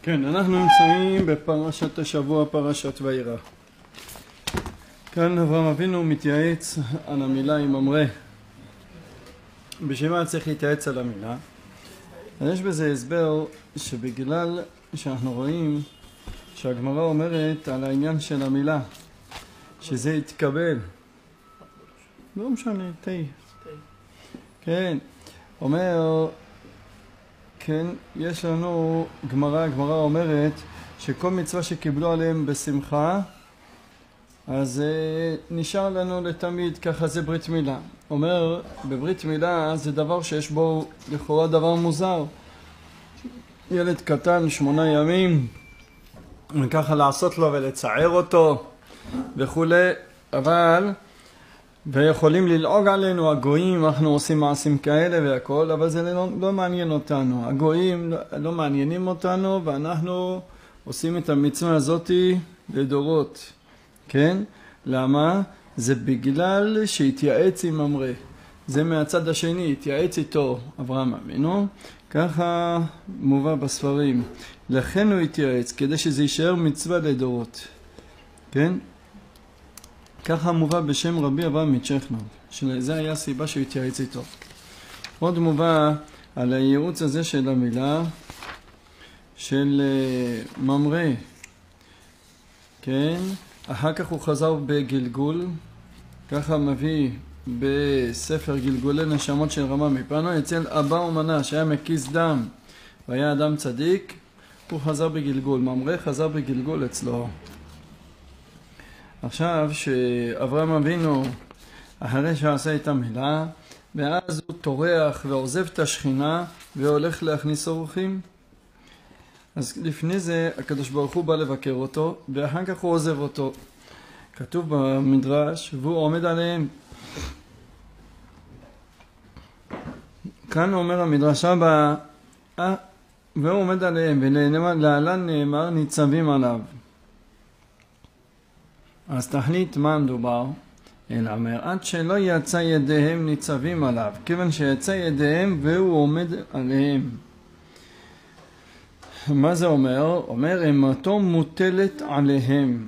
כן, אנחנו נמצאים בפרשת השבוע, פרשת וירא. כאן אברהם אבינו מתייעץ על המילה עם ממרא. בשביל מה צריך להתייעץ על המילה? יש בזה הסבר שבגלל שאנחנו רואים שהגמרא אומרת על העניין של המילה, שזה יתקבל. לא משנה, כן, אומר, כן, יש לנו הגמרא אומרת שכל מצווה שקיבלו עליהם בשמחה, אז נשאר לנו לתמיד, ככה זה ברית מילה. אומר, בברית מילה זה דבר שיש בו לכאורה דבר מוזר. ילד קטן 8 ימים, וככה לעשות לו ולצער אותו וכו', אבל ויכולים ללעוג עלינו הגויים, אנחנו עושים מעשים כאלה והכל, אבל זה לא מעניין אותנו. הגויים לא מעניינים אותנו, ואנחנו עושים את המצווה הזאת לדורות. כן? למה? זה בגלל שהתייעץ עם ממרא. זה מהצד השני, התייעץ איתו אברהם אבינו, ככה מובא בספרים. לכן הוא התייעץ, כדי שזה יישאר מצווה לדורות. כן? ככה מובא בשם רבי אברהם מצ'כנוב, שזה היה הסיבה שהוא התייעץ איתו. עוד מובא על הייעוץ הזה של המילה של ממרא. כן? אחר כך הוא חזר בגלגול, ככה מביא בספר גלגולי נשמות של רמה מפנו, אצל אבא אומנה שהיה מקיס דם והיה אדם צדיק, הוא חזר בגלגול, ממרא חזר בגלגול אצלו. עכשיו שאברהם אבינו אחרי שעשה את המילה, ואז הוא טורח ועוזב את השכינה והולך להכניס אורחים. אז לפני זה הקדוש ברוך הוא בא לבקר אותו, ואחר כך הוא עוזב אותו. כתוב במדרש, והוא עומד עליהם. כאן אומר המדרש הבא, והוא עומד עליהם, ולהלן נאמר ניצבים עליו. אז תחליט מה מדובר, אלא אומר, עד שלא יצא ידיהם ניצבים עליו, כיוון שיצא ידיהם והוא עומד עליהם. מה זה אומר? אומר, אימתו מוטלת עליהם.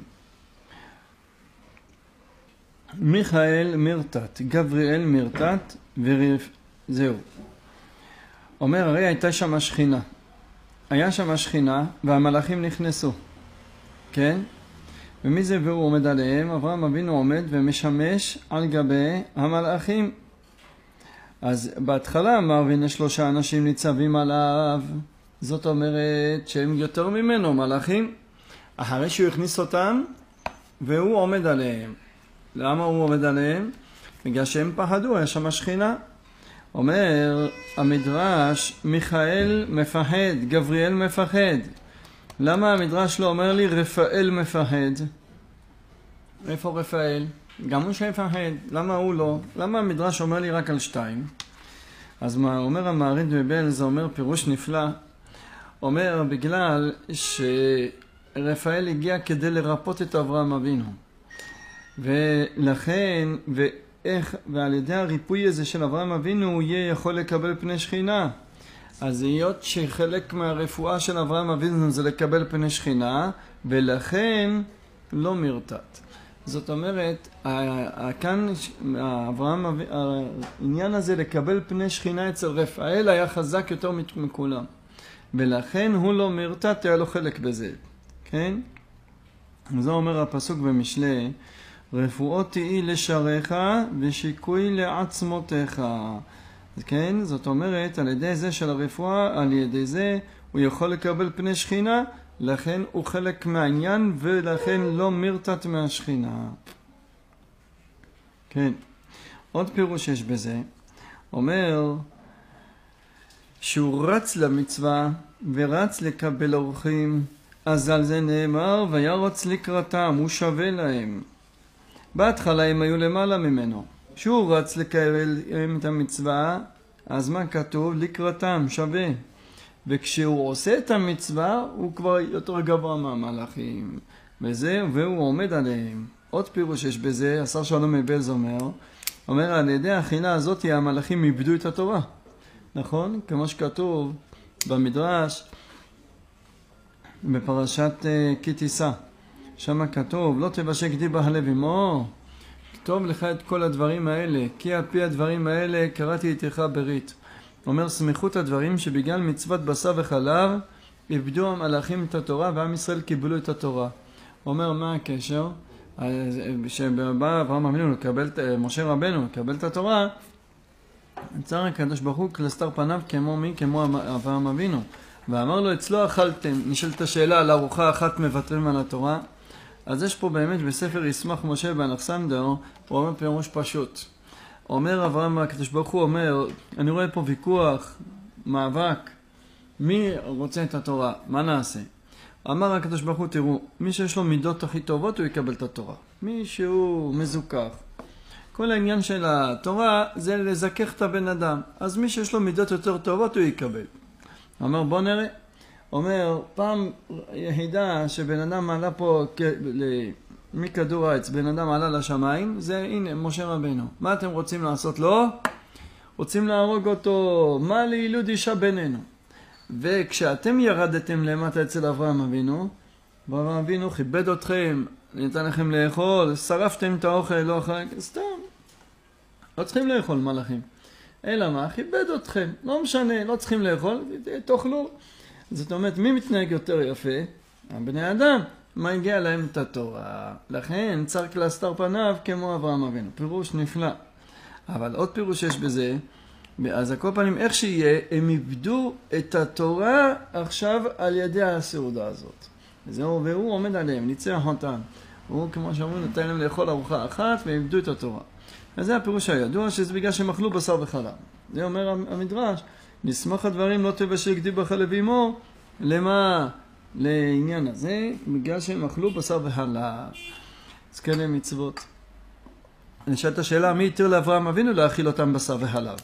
מיכאל מרתת, גבריאל מרתת, זהו. אומר, הרי הייתה שם השכינה. היה שם השכינה והמלאכים נכנסו. כן? ומי זה והוא עומד עליהם? אברהם אבינו עומד ומשמש על גבי המלאכים. אז בהתחלה אמר, והנה 3 אנשים ניצבים עליו. זאת אומרת שהם יותר ממנו מלאכים. אחרי שהוא הכניס אותם והוא עומד עליהם. למה הוא עומד עליהם? בגלל שהם פחדו, היה שם שכינה. אומר המדרש, מיכאל מפחד, גבריאל מפחד. למה המדרש לא אומר לי רפאל מפחד? איפה רפאל? גם הוא שמפחד. למה הוא לא? למה המדרש אומר לי רק על 2? אז מה אומר המעריד בבל, זה אומר פירוש נפלא. אומר בגלל שרפאל הגיע כדי לרפות את אברהם אבינו. ולכן, ועל ידי הריפוי הזה של אברהם אבינו הוא יהיה יכול לקבל פני שכינה. אז היות שחלק מהרפואה של אברהם אבינו זה לקבל פני שכינה, ולכן לא מרתת. זאת אומרת, כאן העניין הזה לקבל פני שכינה אצל רפאל היה חזק יותר מכולם. ולכן הוא לא מרתת, היה לו חלק בזה. כן? זה אומר הפסוק במשלי, רפואות תהי לשריך ושיקוי לעצמותיך. כן? זאת אומרת, על ידי זה של הרפואה, על ידי זה הוא יכול לקבל פני שכינה, לכן הוא חלק מהעניין ולכן לא מרתת מהשכינה. כן. עוד פירוש יש בזה, אומר שהוא רץ למצווה ורץ לקבל אורחים, אז על זה נאמר וירוץ לקראתם, הוא שווה להם. בהתחלה הם היו למעלה ממנו. כשהוא רץ לקבל את המצווה, אז מה כתוב? לקראתם, שווה. וכשהוא עושה את המצווה, הוא כבר יותר גבוה מהמלאכים. והוא עומד עליהם. עוד פירוש יש בזה, השר שלום מבלז אומר, על ידי האכילה הזאת המלאכים איבדו את התורה. נכון? כמו שכתוב במדרש, בפרשת כי תישא. שם כתוב, לא תבשל גדי בחלב אמו, כתוב לך את כל הדברים האלה, כי על פי הדברים האלה קראתי איתך ברית. אומר סמיכות הדברים שבגלל מצוות בשר וחלב, איבדו המלאכים את התורה ועם ישראל קיבלו את התורה. אומר מה הקשר? שבא אברהם אבינו לקבל, משה רבנו לקבל את התורה, צר הקדוש ברוך הוא כלסתר פניו כמו מי? כמו אברהם אבינו. ואמר לו, אצלו אכלתם. נשאלת השאלה, על ארוחה אחת מוותרים על התורה? אז יש פה באמת בספר ישמח משה באלכסנדר, הוא אומר פירוש פשוט. אומר אברהם הקדוש ברוך הוא אומר, אני רואה פה ויכוח, מאבק, מי רוצה את התורה? מה נעשה? אמר הקדוש ברוך הוא, תראו, מי שיש לו מידות הכי טובות הוא יקבל את התורה. מי שהוא מזוכח. כל העניין של התורה זה לזכך את הבן אדם. אז מי שיש לו מידות יותר טובות הוא יקבל. אומר בוא נראה. אומר פעם יחידה שבן אדם עלה פה מכדור העץ, בן אדם עלה לשמיים, זה הנה משה רבנו. מה אתם רוצים לעשות לו? רוצים להרוג אותו. מה לילוד אישה בינינו? וכשאתם ירדתם למטה אצל אברהם אבינו, אברהם אבינו כיבד אתכם, נתן לכם לאכול, שרפתם את האוכל, לא אכל, סתם. לא צריכים לאכול מלאכים. אלא מה? כיבד אתכם. לא משנה, לא צריכים לאכול, תאכלו. זאת אומרת, מי מתנהג יותר יפה? הבני אדם. מה הגיע להם את התורה? לכן צריך להסתר פניו כמו אברהם אבינו. פירוש נפלא. אבל עוד פירוש יש בזה, אז הכל פנים, איך שיהיה, הם איבדו את התורה עכשיו על ידי הסעודה הזאת. וזהו, והוא עומד עליהם, ניצח אותם. הוא, כמו שאומרים, נתן להם לאכול ארוחה אחת, והם איבדו את התורה. אז זה הפירוש הידוע, שזה בגלל שהם אכלו בשר וחלב. זה אומר המדרש, נסמך הדברים לא תבשל גדי בחלב אמו, למה? לעניין הזה, בגלל שהם אכלו בשר וחלב. אז כאלה מצוות. נשאלת השאלה, מי יתיר לאברהם אבינו להאכיל אותם בשר וחלב?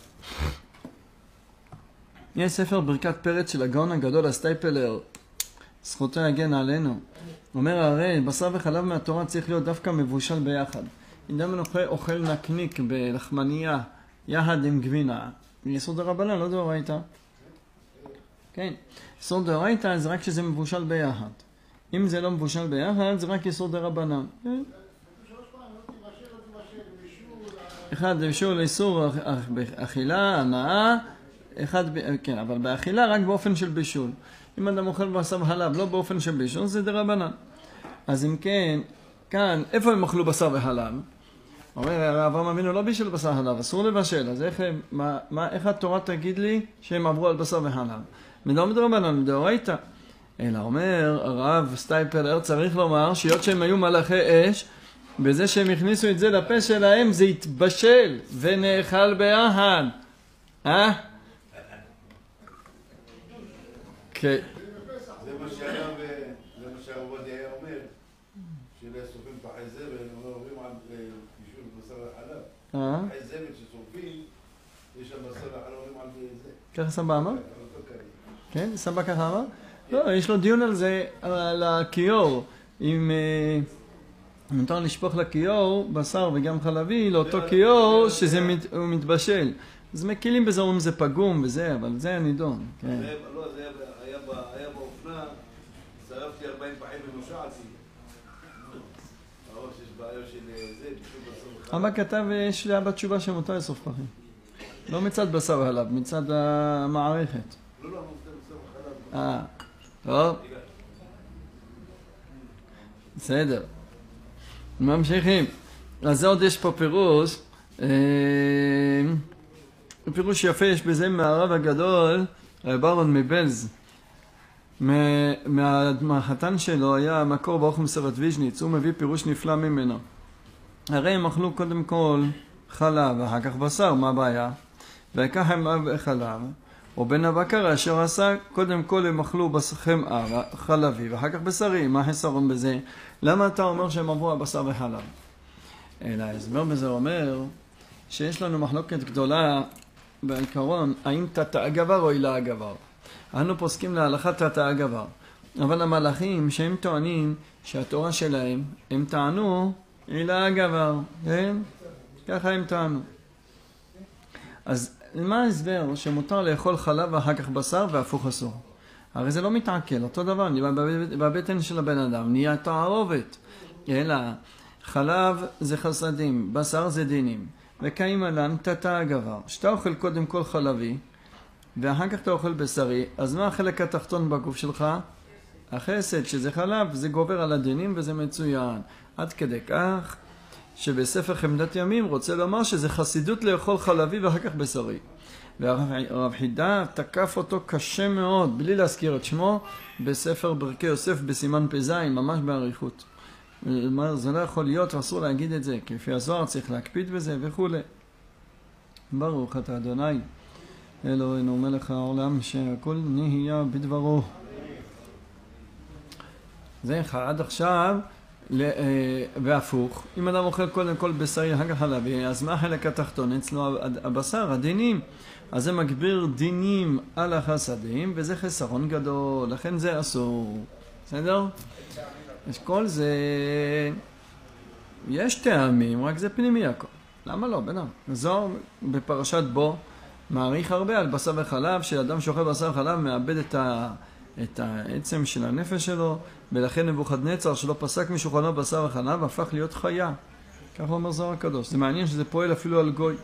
יש ספר ברכת פרץ של הגאון הגדול הסטייפלר, זכותו יגן עלינו. אומר הרי בשר וחלב מהתורה צריך להיות דווקא מבושל ביחד. אם אדם אוכל נקניק בלחמניה יחד עם גבינה, יסוד דרבנן, לא דאורייתא. כן, יסוד דאורייתא זה רק כשזה מבושל ביחד. אם זה לא מבושל ביחד זה רק יסוד דרבנן. אחד בישול איסור אכילה, הנאה, אחד, כן, אבל באכילה רק באופן של בישול. אם אדם אוכל בשר וחלב לא באופן של בישול, זה דרבנן. אז אם כן, כאן, איפה הם אכלו בשר וחלב? אומר, אברהם אבינו לא בישל בשר וחלב, אסור לבשל. אז איך התורה תגיד לי שהם עברו על בשר וחלב? מדור מדרבנן, מדאורייתא. אלא אומר, הרב סטייפלר צריך לומר, שהיות שהם היו מלאכי אש, בזה שהם הכניסו את זה לפה שלהם, זה התבשל ונאכל ביחד. כן. זה מה שהרב עובדיה היה אומר, ששורפים פחי זבל, אומרים על בישול בשר וחלב. פחי זבל ששורפים, יש שם בשר וחלב, אומרים על זה. ככה סבא אמר? כן, סבא ככה אמר? לא, יש לו דיון על זה, על הכיור. אם מותר לשפוך לכיור בשר וגם חלבי, לאותו כיור שזה מתבשל. אז מקילים בזה, אומרים זה פגום וזה, אבל זה הנידון. לא, זה היה באופנה, שרפתי 40 פחים ונושעתי. הראש יש בעיה של זה, בישול בשר וחלב. אבא כתב, יש לאבא תשובה שמותר לשרוף פחים. לא מצד בשר וחלב, מצד המערכת. לא, מצד בשר וחלב. טוב. בסדר. ממשיכים. אז זה עוד יש פה פירוש. פירוש יפה יש בזה מהרב הגדול, רב אהרון מבלז. מהחתן שלו היה מקור ברוך מסרת ויז'ניץ, הוא מביא פירוש נפלא ממנו. הרי הם אכלו קודם כל חלב, ואחר כך בשר, מה הבעיה? וכך הם אב חלב, או בן הבקר אשר עשה, קודם כל הם אכלו חמאה, חלבי, ואחר כך בשרי, מה חסרון בזה? למה אתה אומר שהם עברו על בשר וחלב? אלא ההסבר בזה אומר, שיש לנו מחלוקת גדולה בעיקרון, האם תתא גבר או הילה גבר. אנו פוסקים להלכת תתא גבר. אבל המלאכים שהם טוענים שהתורה שלהם, הם טענו הילה גבר. כן? ככה הם טענו. אז מה ההסבר שמותר לאכול חלב ואחר כך בשר והפוך אסור? הרי זה לא מתעכל, אותו דבר, בבטן של הבן אדם נהיה תערובת. אלא חלב זה חסדים, בשר זה דינים. וקיים עלן תתה הגבר. שאתה אוכל קודם כל חלבי, ואחר כך אתה אוכל בשרי, אז מה החלק התחתון בגוף שלך? החסד, שזה חלב, זה גובר על הדינים וזה מצוין. עד כדי כך שבספר חמדת ימים רוצה לומר שזה חסידות לאכול חלבי ואחר כך בשרי. והרב חידה תקף אותו קשה מאוד, בלי להזכיר את שמו, בספר ברכי יוסף בסימן פזיים, ממש בעריכות. זה לא יכול להיות ואסור להגיד את זה, כי לפי הזוהר צריך להקפיד בזה וכו'. ברוך אתה אדוני אלוהינו מלך העולם שהכל נהיה בדברו. זה עד עכשיו והפוך. אם אדם אוכל קודם כל בשרי אחר כך חלבי, אז מה החלק התחתון? אצלו הבשר, הדינים. אז זה מגביר דינים על החסדים, וזה חסרון גדול, לכן זה אסור. בסדר? יש כל זה, יש טעמים, רק זה פנימי הכל. למה לא? בנם. זוהר בפרשת בו מעריך הרבה על בשר וחלב, שאדם שאוכל בשר וחלב מאבד את העצם של הנפש שלו, ולכן נבוכדנצר שלא פסק משולחנו בשר וחלב, הפך להיות חיה. כך אומר זוהר הקדוש. זה מעניין שזה פועל אפילו על גוי.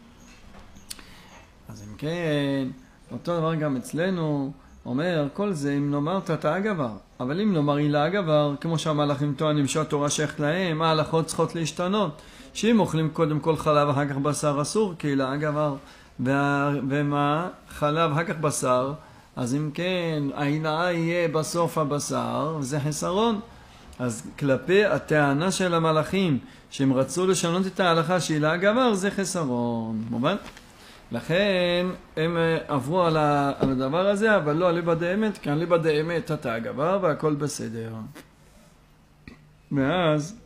אז אם כן, אותו דבר גם אצלנו, אומר, כל זה אם נאמר תתה הגבר, אבל אם נאמר הילה הגבר, כמו שהמלאכים טוענים שהתורה שייכת להם, ההלכות צריכות להשתנות. שאם אוכלים קודם כל חלב, אחר כך בשר אסור, כי הילה הגבר, ומה? חלב, אחר כך בשר, אז אם כן, ההילה יהיה בסוף הבשר, וזה חסרון. אז כלפי הטענה של המלאכים, שהם רצו לשנות את ההלכה שהילה הגבר, זה חסרון. מובן? לכן הם עברו על הדבר הזה, אבל לא על ליבא דאמת, כי על ליבא דאמת תתה הגבר והכל בסדר. ואז,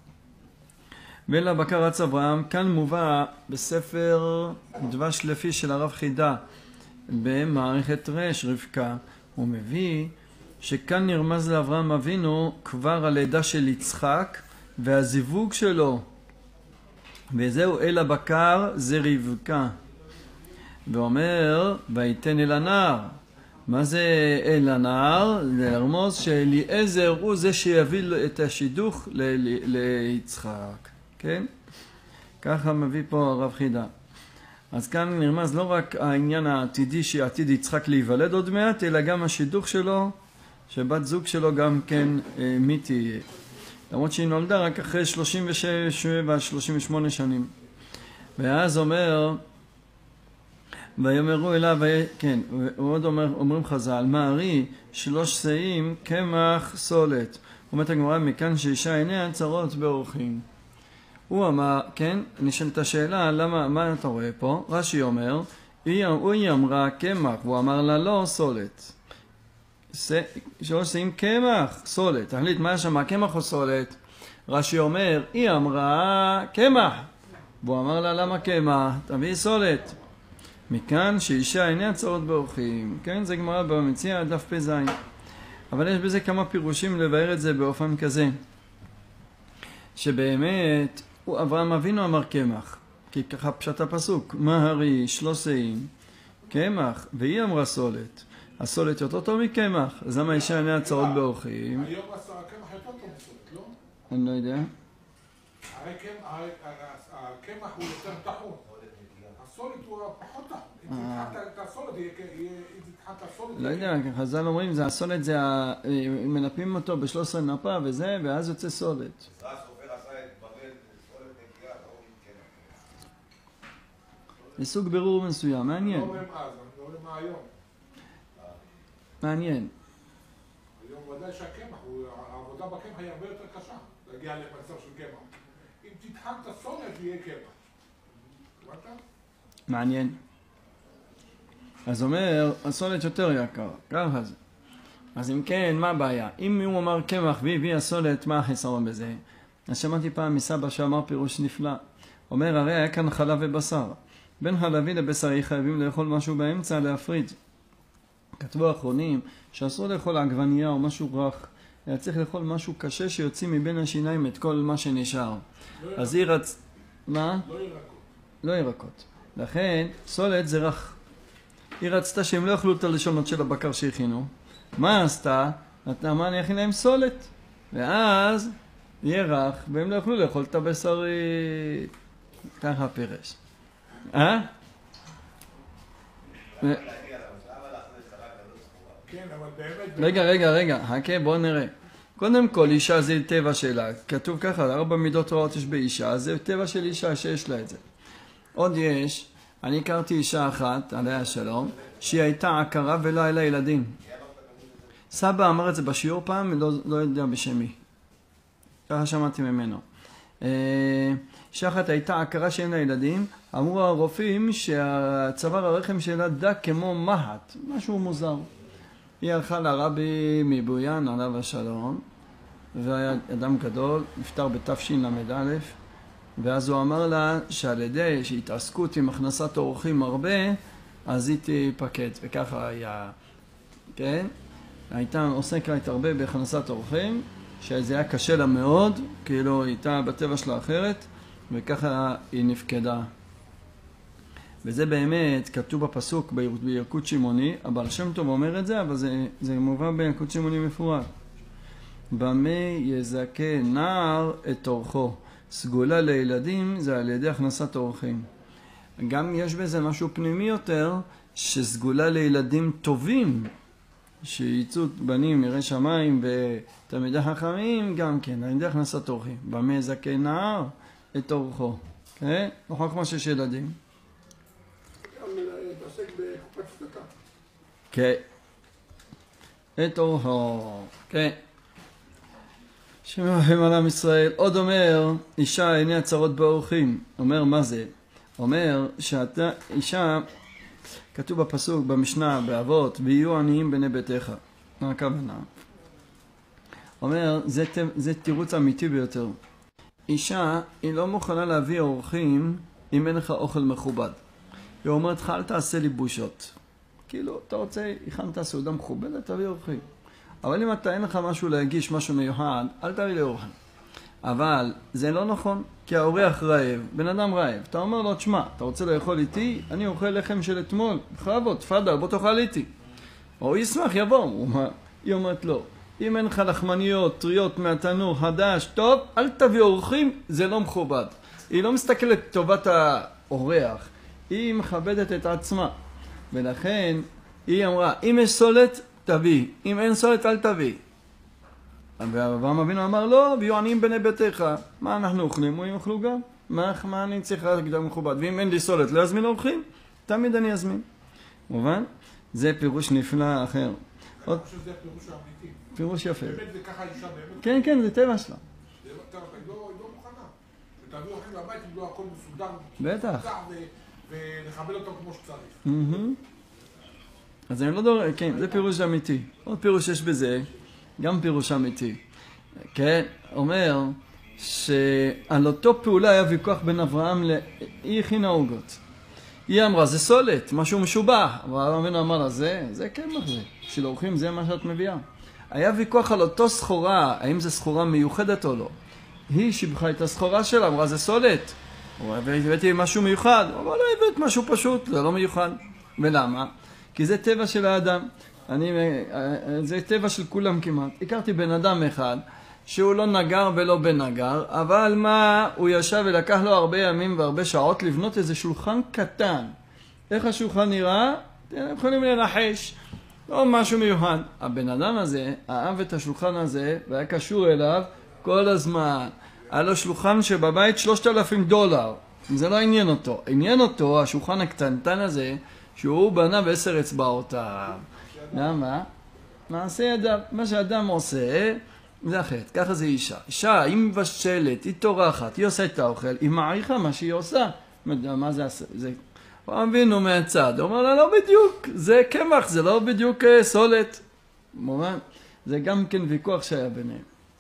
ולבקר רץ אברהם, כאן מובא בספר דבש לפי של הרב חידה, במערכת רש רבקה, הוא מביא שכאן נרמז לאברהם אבינו כבר הלידה של יצחק והזיווג שלו, וזהו אל הבקר זה רבקה. ואומר, ויתן אל הנער. מה זה אל הנער? לרמוז שאליעזר הוא זה שיביא את השידוך ליצחק. כן? ככה מביא פה הרב חידה. אז כאן נרמז לא רק העניין העתידי שעתיד יצחק להיוולד עוד מעט, אלא גם השידוך שלו, שבת זוג שלו גם כן מי תהיה. למרות שהיא נולדה רק אחרי 37-38 שנים. ואז אומר, ויאמרו אליו, כן, ועוד אומרים חז"ל, מארי 3 שאים קמח סולת. אומרת הגמרא, מכאן שאישה עיניה צרות באורחים. הוא אמר, כן, נשאלת השאלה, למה, מה אתה רואה פה? רש"י אומר, היא אמרה קמח, והוא אמר לה לא סולת. 3 שאים קמח סולת. תחליט, מה שמה, קמח או סולת? רש"י אומר, היא אמרה קמח, והוא אמר לה למה קמח? תביא סולת. מכאן שאישה עיניה צרות באורחים. כן, זה גמרא במציאה דף פ"ז. אבל יש בזה כמה פירושים לבאר את זה באופן כזה. שבאמת, אברהם אבינו אמר קמח. כי ככה פשט הפסוק. מהרי 3 שאים קמח, והיא אמרה סולת. הסולת יותר טוב מקמח. אז למה אישה עיניה צרות באורחים? היום הקמח יותר טוב מסולת, לא? אני לא יודע. הרי הקמח הוא יותר טחון. הסולת הוא פחות טחון. אם תתחת את הסולת, לא יודע, חז"ל אומרים, הסולת זה, מנפים אותו ב13 נפה וזה, ואז יוצא סולת. זה סוג ברור מסוים, מעניין. לא אומרים אז, אנחנו אומרים מה היום. מעניין. היום ודאי שהקמח, העבודה בקמח היא הרבה יותר קשה, להגיע למצב של קמח. אם תתחת את הסולת, יהיה קמח. הבנת? מעניין. אז אומר, הסולת יותר יקר, ככה זה. אז אם כן, מה הבעיה? אם הוא אמר קמח והביא הסולת, מה החיסרון בזה? אז שמעתי פעם מסבא שאמר פירוש נפלא. אומר, הרי היה כאן חלב ובשר. בין חלבי לבשרי חייבים לאכול משהו באמצע, להפריד. כתבו האחרונים שאסור לאכול עגבנייה או משהו רך, היה צריך לאכול משהו קשה שיוציא מבין השיניים את כל מה שנשאר. אז היא מה? לא ירקות. לא ירקות. לכן, סולת זה רך. היא רצתה שהם לא אכלו את הלשונות של הבקר שהכינו, מה עשתה? נתנה מה אני אכין להם סולת. ואז יהיה רך, והם לא יוכלו לאכול את הבשר. ככה פירש. רגע, חכה, בואו נראה. קודם כל, אישה זה טבע שלה. כתוב ככה, 4 מידות רעות יש באישה, זה טבע של אישה שיש לה את זה. עוד יש, אני הכרתי אישה אחת, עליה השלום, שהיא הייתה עקרה ולא היה לה ילדים. סבא אמר את זה בשיעור פעם, לא יודע בשמי. ככה שמעתי ממנו. אישה אחת הייתה עקרה שאין לה ילדים, אמרו הרופאים שהצוואר הרחם שלה דק כמו מהט, משהו מוזר. היא הלכה לרבי מבויאן, עליו השלום, והיה אדם גדול, נפטר בתשל"א, ואז הוא אמר לה שעל ידי שהתעסקות עם הכנסת אורחים הרבה, אז היא תיפקד, וככה היה, כן? הייתה עוסקת הרבה בהכנסת אורחים, שזה היה קשה לה מאוד, כאילו היא הייתה בטבע שלה אחרת, וככה היא נפקדה. וזה באמת כתוב בפסוק בילקוט שמעוני, הבעל שם טוב אומר את זה, אבל זה מובא בילקוט שמעוני מפורט. במה יזכה נער את אורחו. סגולה לילדים זה על ידי הכנסת אורחים. גם יש בזה משהו פנימי יותר, שסגולה לילדים טובים, שיצאו בנים מירי שמיים ותלמידי חכמים, גם כן, על ידי הכנסת אורחים. במה יזכה נער את אורחו. כן? לא כמו שיש ילדים. להתעסק בקופת צדקה. כן. את אורחו. כן. שמחים על עם ישראל. עוד אומר, אישה עיני הצרות באורחים. אומר, מה זה? אומר שאתה, אישה, כתוב בפסוק, במשנה, באבות, ויהיו עניים בני ביתך. מה הכוונה? אומר, זה תירוץ אמיתי ביותר. אישה, היא לא מוכנה להביא אורחים אם אין לך אוכל מכובד. היא אומרת לך, אל תעשה לי בושות. כאילו, אתה רוצה, הכנת סעודה מכובדת, תביא אורחים. אבל אם אתה אין לך משהו להגיש, משהו מיוחד, אל תביא לי אורחים. אבל זה לא נכון, כי האורח רעב, בן אדם רעב. אתה אומר לו, תשמע, אתה רוצה לאכול איתי? אני אוכל לחם של אתמול. בכבוד, תפדל, בוא תאכל איתי. או ישמח, יבוא. היא אומרת לא. אם אין לך לחמניות, טריות מהתנור, חדש, טוב, אל תביא אורחים, זה לא מכובד. היא לא מסתכלת טובת האורח. היא מכבדת את עצמה. ולכן, היא אמרה, אם יש סולת, תביא. אם אין סולת, אל תביא. ואברהם אבינו אמר, לא, ויהיו עניים בני ביתך. מה אנחנו אוכלים? הם יאכלו גם. מה אני צריך להקדם מכובד? ואם אין לי סולת, לא יזמין אורחים? תמיד אני אזמין. מובן? זה פירוש נפלא אחר. אני חושב שזה הפירוש האמיתי. פירוש יפה. באמת זה ככה אישה באמת? כן, כן, זה טבע שלה. היא לא מוכנה. שתביאו אורחים לבית, אם לא הכל מסודר. בטח. ולכבד אותם כמו שצריך. אז אני לא דורש, כן, זה פירוש אמיתי. עוד פירוש יש בזה, גם פירוש אמיתי. כן, אומר שעל אותו פעולה היה ויכוח בין אברהם היא הכינה עוגות. היא אמרה, זה סולת, משהו משובח. אברהם אבינו אמר לה, זה קמח זה. בשביל אורחים זה מה שאת מביאה. היה ויכוח על אותו סחורה, האם זה סחורה מיוחדת או לא. היא שיבחה את הסחורה שלה, אמרה, זה סולת. והבאתי משהו מיוחד. אבל לא הבאת משהו פשוט, זה לא מיוחד. ולמה? כי זה טבע של האדם. זה טבע של כולם כמעט. הכרתי בן אדם אחד, שהוא לא נגר ולא בנגר, אבל מה, הוא ישב ולקח לו הרבה ימים והרבה שעות לבנות איזה שולחן קטן. איך השולחן נראה? אתם יכולים לנחש. לא משהו מיוחד. הבן אדם הזה אהב את השולחן הזה והיה קשור אליו כל הזמן. היה לו שולחן שבבית $3,000. זה לא עניין אותו. עניין אותו, השולחן הקטנטן הזה, שהוא בנה ב10 אצבעותיו. למה? מעשה ידיו. מה שאדם עושה, זה אחרת. ככה זה אישה. אישה, היא מבשלת, היא טורחת, היא עושה את האוכל, היא מעריכה מה שהיא עושה. מה זה? הוא אבינו מהצד. הוא אומר לה, לא בדיוק, זה קמח, זה לא בדיוק סולת. מובן? זה גם כן ויכוח שהיה ביניהם.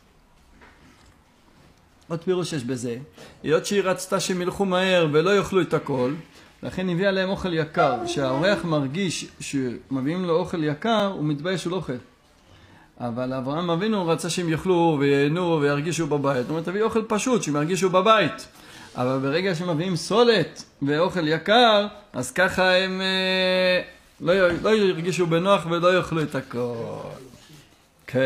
עוד פירוש יש בזה, היות שהיא רצתה שהם ילכו מהר ולא יאכלו את הכל, לכן הביאה להם אוכל יקר. שהאורח מרגיש שמביאים לו אוכל יקר, הוא מתבייש שהוא לא אוכל. אבל אברהם אבינו רצה שהם יאכלו וייהנו וירגישו בבית. זאת אומרת, תביא אוכל פשוט, שהם ירגישו בבית. אבל ברגע שמביאים סולת ואוכל יקר, אז ככה הם לא ירגישו בנוח ולא יאכלו את הכל. כן.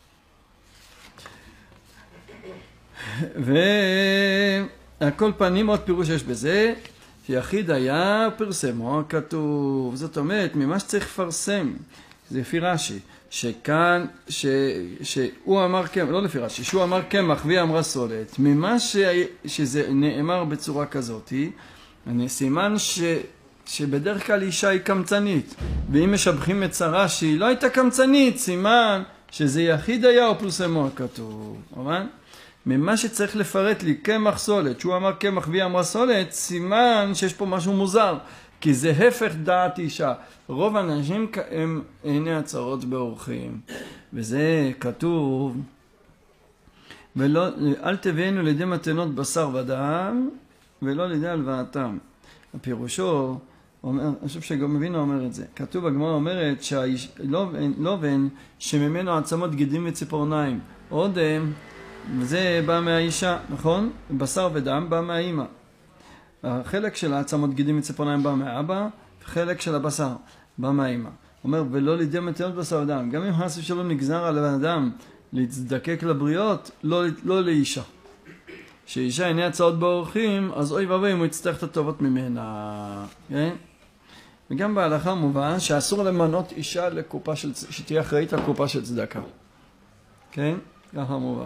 והכל פנים עוד פירוש יש בזה, שיחיד היה פרסמו כתוב. זאת אומרת, ממה שצריך לפרסם, זה לפי רש"י, שכאן, שהוא אמר קמח, לא לפי רש"י, שהוא אמר קמח והיא אמרה סולת, ממה שזה נאמר בצורה כזאת, סימן שבדרך כלל אישה היא קמצנית, ואם משבחים את שרה שהיא לא הייתה קמצנית, סימן שזה יחיד היה או פרסמו כתוב. אבל ממה שצריך לפרט לי קמח סולת, שהוא אמר קמח והיא אמרה סולת, סימן שיש פה משהו מוזר, כי זה הפך דעת אישה. רוב האנשים הם עיני הצרות באורחים, וזה כתוב, ולא, אל תביאנו לידי מתנות בשר ודם, ולא לידי הלוואתם. הפירושו, אומר, אני חושב שגם מבינו אומר את זה, כתוב הגמרא אומרת שהלובן שממנו עצמות גידים וציפורניים, אודם, וזה בא מהאישה, נכון? בשר ודם בא מהאימא. החלק של העצמות גידים וציפורניים בא מהאבא, חלק של הבשר בא מהאימא. אומר, ולא לידי מתנות בשר ודם. גם אם חס ושלום נגזר על האדם להצדקק לבריות, לא לאישה. שאישה עיני הצעות באורחים, אז אוי ואבוי אם הוא יצטרך את הטובות ממנה. כן? וגם בהלכה מובן שאסור למנות אישה לקופה שתהיה אחראית לקופה של צדקה. כן? ככה מובן.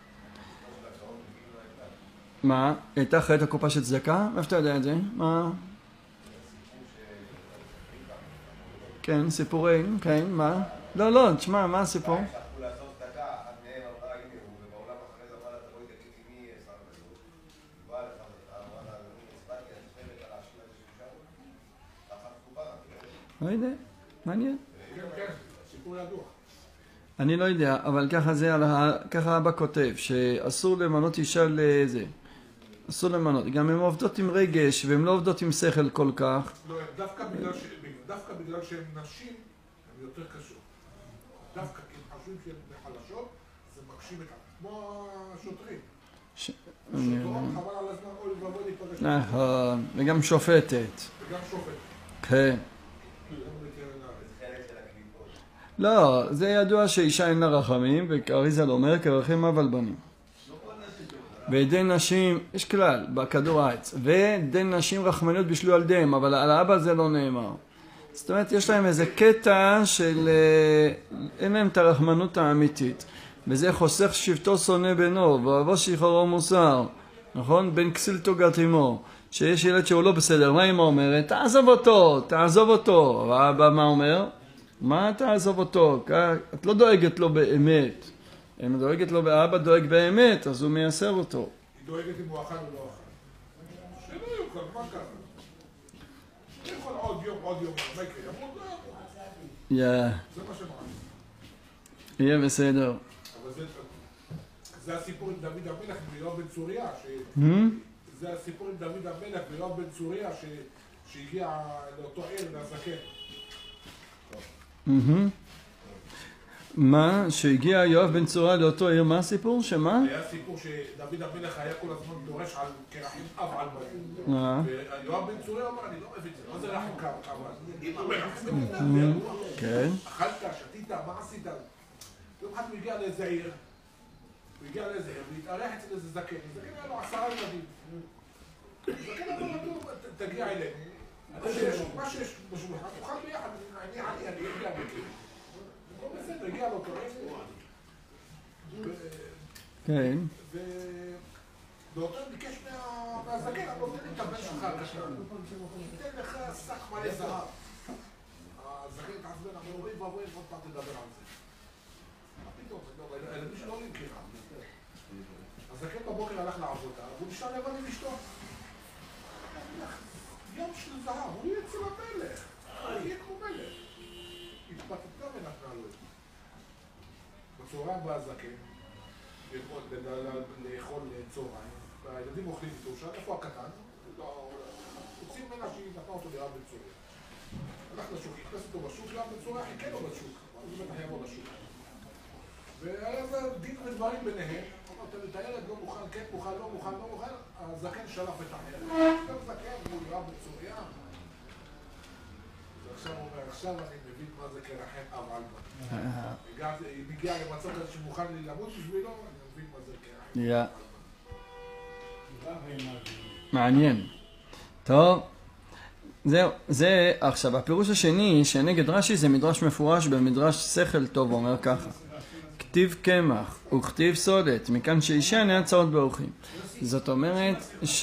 מה? הייתה אחראית לקופה של צדקה? איפה אתה יודע את זה? מה? כן, סיפורים, כן, מה? לא, תשמע, מה הסיפור? לא יודע, מעניין. כן, סיפור ידוע. אני לא יודע, אבל ככה אבא כותב, שאסור למנות אישה לזה. אסור למנות. גם הן עובדות עם רגש, והן לא עובדות עם שכל כל כך. לא, דווקא בגלל שהן נשים, הן יותר קשות. דווקא כי הם חושבים שהן חלשות, זה מקשים את זה. כמו השוטרים. השוטרות חבל על הזמן, אוי ואבוי להיפגש. נכון, וגם שופטת. וגם שופטת. כן. לא, זה ידוע שאישה אין לה רחמים, וכאריזל אומר, כרחם אבל בנים. וידי נשים, יש כלל בכדור הארץ, וידי נשים רחמניות בשלו על דיהם, אבל על האבא זה לא נאמר. זאת אומרת, יש להם איזה קטע של, אין להם את הרחמנות האמיתית, וזה חוסך שבטו שונא בנו, ואהבו שחררו מוסר, נכון? בין כסיל תוגת עמו, שיש ילד שהוא לא בסדר, מה אמא אומרת? תעזוב אותו, והאבא מה אומר? מה תעזוב אותו? את לא דואגת לו באמת. אם דואגת לו באבא דואג באמת, אז הוא מייסר אותו. היא דואגת אם הוא אכל או לא אכל. שלא יוכל, מה ככה? אני יכול עוד יום, מה יקרה? ימות לא ימות. זה מה שמעניין. יהיה בסדר. אבל זה הסיפור עם דוד המלך ויואב בן צוריה. זה הסיפור עם דוד המלך ויואב בן צוריה שהגיע לאותו עיר, לזקן. מה? שהגיע יואב בן צוריה לאותו עיר, מה הסיפור? שמה? היה סיפור שדוד המלך היה כל הזמן דורש על קרחים אב על בנים. ויואב בן צוריה אומר, אני לא מבין את זה, מה זה רחם קרח? אם המלך, זה ידוע. כן. אכלת, שתית, מה עשית? יום אחד הוא הגיע לאיזה עיר, והתארח אצל איזה זקן. זקן היה לו 10 ילדים. זקן אמר לו, תגיע אלינו. מה שיש בשולחן, תאכל ביחד, אני אגיע בכיר. בסדר, הגיע לו קוראים. כן. ואותו ביקש מהזקן, אני נותן לי את הבן שלך הקטן. תן לך שק מלא זהב. הזקן התעצבן, אמר, אוי ואבוי, עוד פעם תדבר על זה. מה פתאום? הילדים שלא עולים ככה. הזקן בבוקר הלך לעבודה, והוא נשאר לבד עם אשתו. יום של זהב, הוא יהיה אצל המלך. הוא יהיה כמו מלך. התפתתה ונתנה לו את זה. בצהריים בא הזקן, לאכול צהריים, והילדים אוכלים איתו, הוא שאל איפה הקטן? הוצאים ממנה שהיא נתנה אותו ליואב בן צוריה. הלך לשוק, הכנס אותו בשוק, ליואב בן צוריה חיכה לו בשוק. הוא בטח יבוא לשוק. והיה זה דין ודברים ביניהם, אמרת, את הילד לא מוכן, כן מוכן, לא מוכן, לא מוכן, הזקן שלף את הילד. גם זקן, הוא ליואב בן צוריה. עכשיו אני מבין מה זה כרחם אב על בן. היא מגיעה למצב כזה שמוכן לי למות בשבילו, אני מבין מה זה כרחם אב על בן. מעניין. טוב. זהו, זה עכשיו, הפירוש השני שנגד רש"י זה מדרש מפורש במדרש שכל טוב, אומר ככה: כתיב קמח וכתיב סולת, מכאן שאישה אינה צרות באורחים. זאת אומרת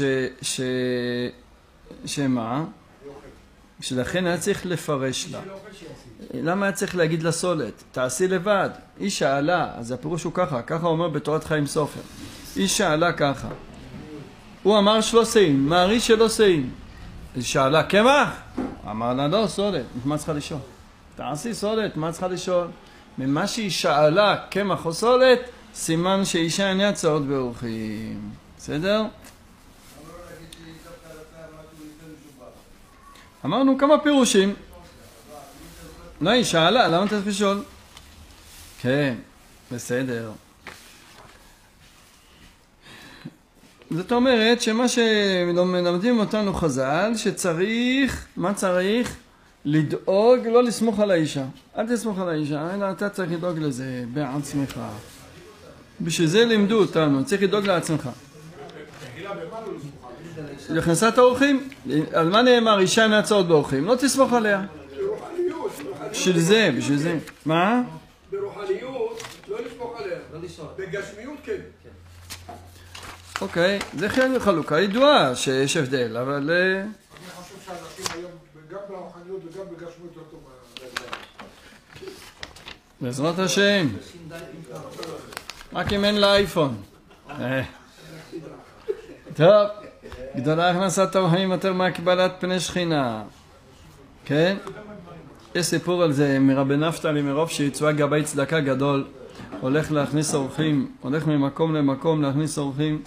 שמה? שלכן היה צריך לפרש לה. למה היה צריך להגיד לה סולת? תעשי לבד. היא שאלה, אז הפירוש הוא ככה, ככה אומר בתורת חיים סופר. היא שאלה ככה. הוא אמר שלא שאים, מעריש שלא שאים. היא שאלה, קמח? אמר לה, לא, סולת. מה צריכה לשאול? תעשי סולת, מה צריכה לשאול? ממה שהיא שאלה, קמח או סולת, סימן שאישה אינה צרות באורחים. בסדר? אמרנו כמה פירושים. לא, היא שאלה, למה אתה צריך לשאול? כן, בסדר. זאת אומרת שמה שמלמדים אותנו חז"ל, שצריך, מה צריך? לדאוג, לא לסמוך על האישה. אל תסמוך על האישה, אלא אתה צריך לדאוג לזה בעצמך. בשביל זה לימדו אותנו, צריך לדאוג לעצמך. לכנסת האורחים, על מה נאמר? אישה אינה צרות באורחים, לא תסמוך עליה. בשביל זה. מה? ברוחניות לא לסמוך עליה, בגשמיות כן. אוקיי, זה חלוקה ידועה שיש הבדל, אבל... אני חושב שאנשים היום, גם ברוחניות וגם בגשמיות יותר טוב. בעזרת השם. רק אם אין לה אייפון. טוב, גדולה הכנסת האורחים יותר מהקבלת פני שכינה. כן? יש סיפור על זה מרבי נפתלי מרוב שיצוא גבאי צדקה גדול. הולך להכניס אורחים, הולך ממקום למקום להכניס אורחים.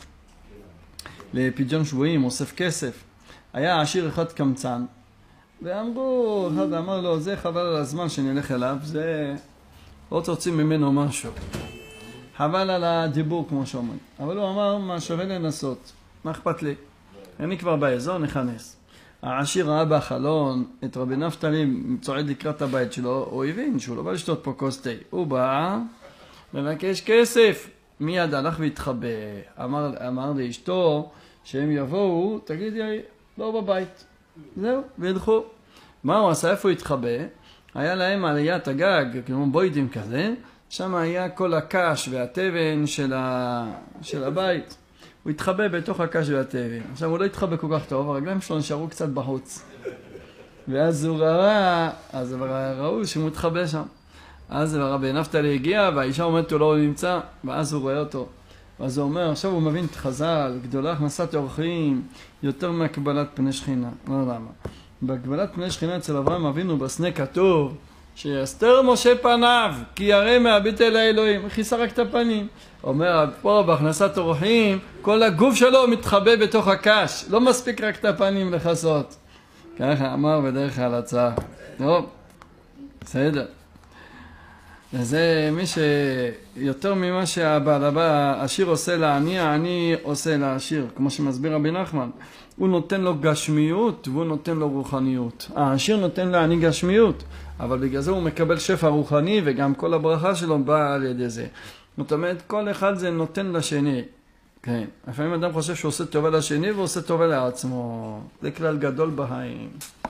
לפדיון שבועים, אוסף כסף. היה עשיר אחד קמצן, ואמרו, אחד אמר לו, זה חבל על הזמן שנלך אליו, זה לא תוצאים ממנו משהו. חבל על הדיבור, כמו שאומרים. אבל הוא אמר, מה שווה לנסות? מה אכפת לי? אני כבר באזור, נכנס. העשיר ראה בחלון את רבי נפתלי צועד לקראת הבית שלו, הוא הבין שהוא לא בא לשתות פה כוס תה. הוא בא לבקש כסף. מיד הלך והתחבא. אמר לאשתו, שהם יבואו, תגידי, לא בבית. זהו, וילכו. מה הוא עשה? איפה הוא התחבא? היה להם עליית הגג, כמו בוידים כזה, שם היה כל הקש והטבן של הבית. הוא התחבא בתוך הקש והטבן. עכשיו הוא לא התחבא כל כך טוב, הרגליים שלו נשארו קצת בחוץ. ואז הוא ראה, אז ראו שהוא מתחבא שם. אז רבי נפתלי הגיע, והאישה אומרת לו לא נמצא, ואז הוא רואה אותו. אז הוא אומר, עכשיו הוא מבין את חז"ל, גדולה הכנסת אורחים, יותר מהקבלת פני שכינה. לא יודע מה. בקבלת פני שכינה אצל אברהם אבינו בסנה כתוב, שיסתר משה פניו, כי ירא מהביט אל האלוהים, כיסה רק את הפנים. אומר, פה בהכנסת אורחים, כל הגוף שלו מתחבא בתוך הקש, לא מספיק רק את הפנים לכסות. ככה אמר בדרך ההלצה. טוב, בסדר. וזה מי שיותר ממה שהבעל הבא, העשיר עושה לעני, העני עושה לעשיר, כמו שמסביר רבי נחמן. הוא נותן לו גשמיות והוא נותן לו רוחניות. העשיר נותן לעני גשמיות, אבל בגלל זה הוא מקבל שפע רוחני וגם כל הברכה שלו באה על ידי זה. זאת אומרת, כל אחד זה נותן לשני. כן. לפעמים אדם חושב שהוא עושה טובה לשני והוא עושה טובה לעצמו. זה כלל גדול בחיים.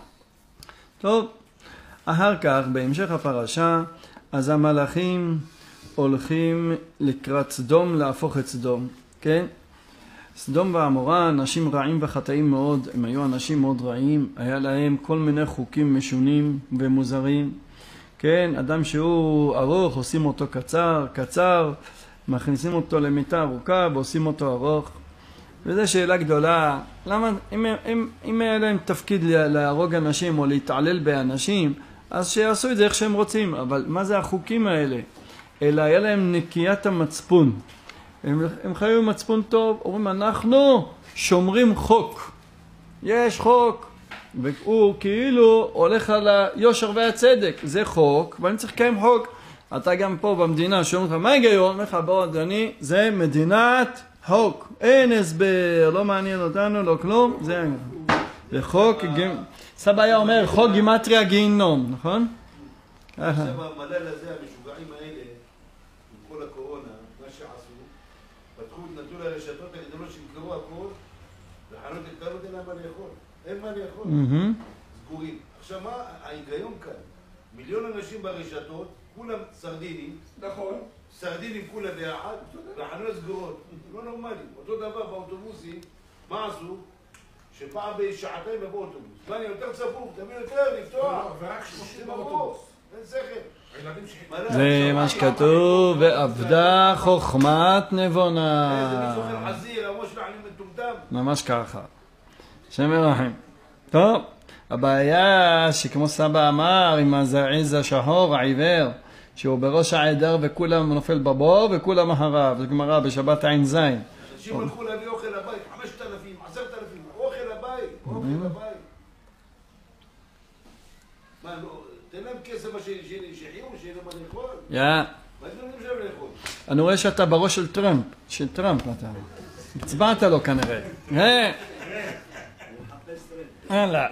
טוב, אחר כך, בהמשך הפרשה, אז המלאכים הולכים לקראת סדום, להפוך את סדום, כן? סדום ועמורה, אנשים רעים וחטאים מאוד, הם היו אנשים מאוד רעים, היה להם כל מיני חוקים משונים ומוזרים, כן? אדם שהוא ארוך, עושים אותו קצר, מכניסים אותו למיטה ארוכה ועושים אותו ארוך. וזו שאלה גדולה, למה, אם היה להם תפקיד להרוג אנשים או להתעלל באנשים, אז שיעשו את זה איך שהם רוצים, אבל מה זה החוקים האלה? אלא היה להם נקיית המצפון. הם חיו עם מצפון טוב, אומרים אנחנו שומרים חוק. יש חוק, והוא כאילו הולך על היושר והצדק. זה חוק, ואני צריך לקיים חוק. אתה גם פה במדינה שאומרים לך, מה ההיגיון? אומר לך, בוא אדוני, זה מדינת חוק. אין הסבר, לא מעניין אותנו, לא כלום, זה וחוק, סבא היה אומר חוק גימטריה גיהינום, נכון? עכשיו המלל הזה, המשוגעים האלה, עם כל הקורונה, מה שעשו, פתחו, נתנו לרשתות הגדולות שימכרו הכל, וחנות הקטנות אין להם מה לאכול. אין מה לאכול. סגורים. עכשיו מה ההיגיון כאן? מיליון אנשים ברשתות, כולם סרדינים. נכון. סרדינים כולם ביחד, והחנויות סגורות. לא נורמלי. אותו דבר באוטובוסים, מה עשו? שפעם בשעתיים יבוא אוטובוס. ואני יותר צפוף, תמיד יותר, לפתוח. ורק 30 באוטובוס. אין שכל. זה מה שכתוב, ועבדה חוכמת נבונה. איזה מישהו אוכל חזיר, המוש לעלים מטומטם. ממש ככה. השם ירחם. טוב, הבעיה שכמו סבא אמר, עם הזעיז השחור, העיוור, שהוא בראש העדר וכולם נופל בבור וכולם אחריו. זה גמרא בשבת עין זין. אנשים הלכו להביא אוכל לבית, 5,000, 10,000, אוכל לבית, אוכל לבית. מה, תן להם כסף שיחיו, שיהיה להם מה לאכול? מה זה נותנים שם לאכול? אני רואה שאתה בראש של טראמפ אתה. הצבעת לו כנראה. הלאה.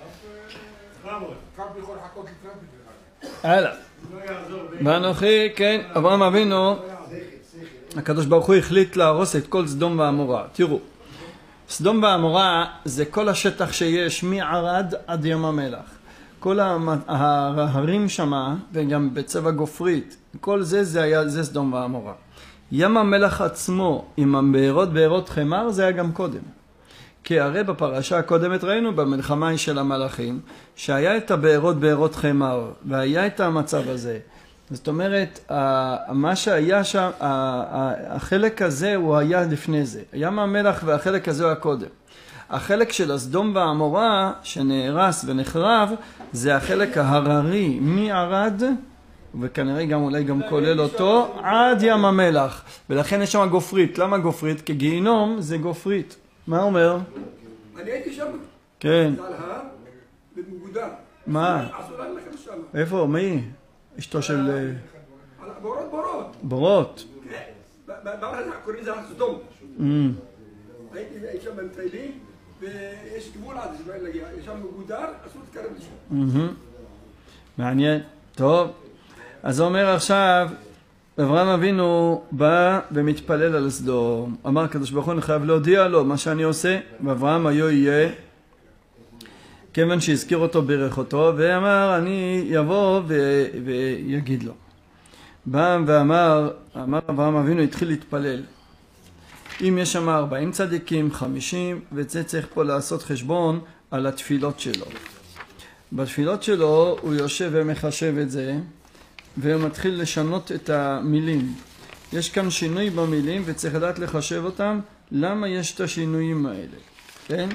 טראמפ יכול לחכות לטראמפ. הלאה. ואנוכי, כן, אברהם אבינו, הקדוש ברוך הוא החליט להרוס את כל סדום ועמורה. תראו, סדום ועמורה זה כל השטח שיש מערד עד ים המלח. כל ההרים שמה, וגם בצבע גופרית, כל זה סדום ועמורה. ים המלח עצמו עם הבארות, בארות חמר, זה היה גם קודם. כי הרי בפרשה הקודמת ראינו במלחמה של המלאכים, שהיה את הבארות, בארות חמר, והיה את המצב הזה. זאת אומרת, מה שהיה שם, החלק הזה הוא היה לפני זה. ים המלח והחלק הזה הוא הקודם. החלק של הסדום והעמורה שנהרס ונחרב, זה החלק ההררי מערד, וכנראה גם אולי גם כולל אותו, עד ים המלח. ולכן יש שם גופרית. למה גופרית? כי גיהינום זה גופרית. מה אומר? אני הייתי שם. כן. זה על ההר, במגודר. מה? עשו להם לכם שם. איפה? מי? אשתו של... על בורות. בורות. בארץ קוראים לזה סדום. הייתי שם במטיילים, ויש גבול עד זה, יש שם מגודר, אסור להתקרב לשם. מעניין. טוב. אז הוא אומר עכשיו, אברהם אבינו בא ומתפלל על סדום. אמר הקדוש ברוך הוא, אני חייב להודיע לו מה שאני עושה, ואברהם היו יהיה, כיוון שהזכיר אותו בירך אותו, ואמר אני יבוא ויגיד לו. בא ואמר, אברהם אבינו התחיל להתפלל. אם יש שם 40 צדיקים, 50, וזה צריך פה לעשות חשבון על התפילות שלו. בתפילות שלו הוא יושב ומחשב את זה, והוא מתחיל לשנות את המילים. יש כאן שינוי במילים וצריך לדעת לחשב אותם, למה יש את השינויים האלה, כן?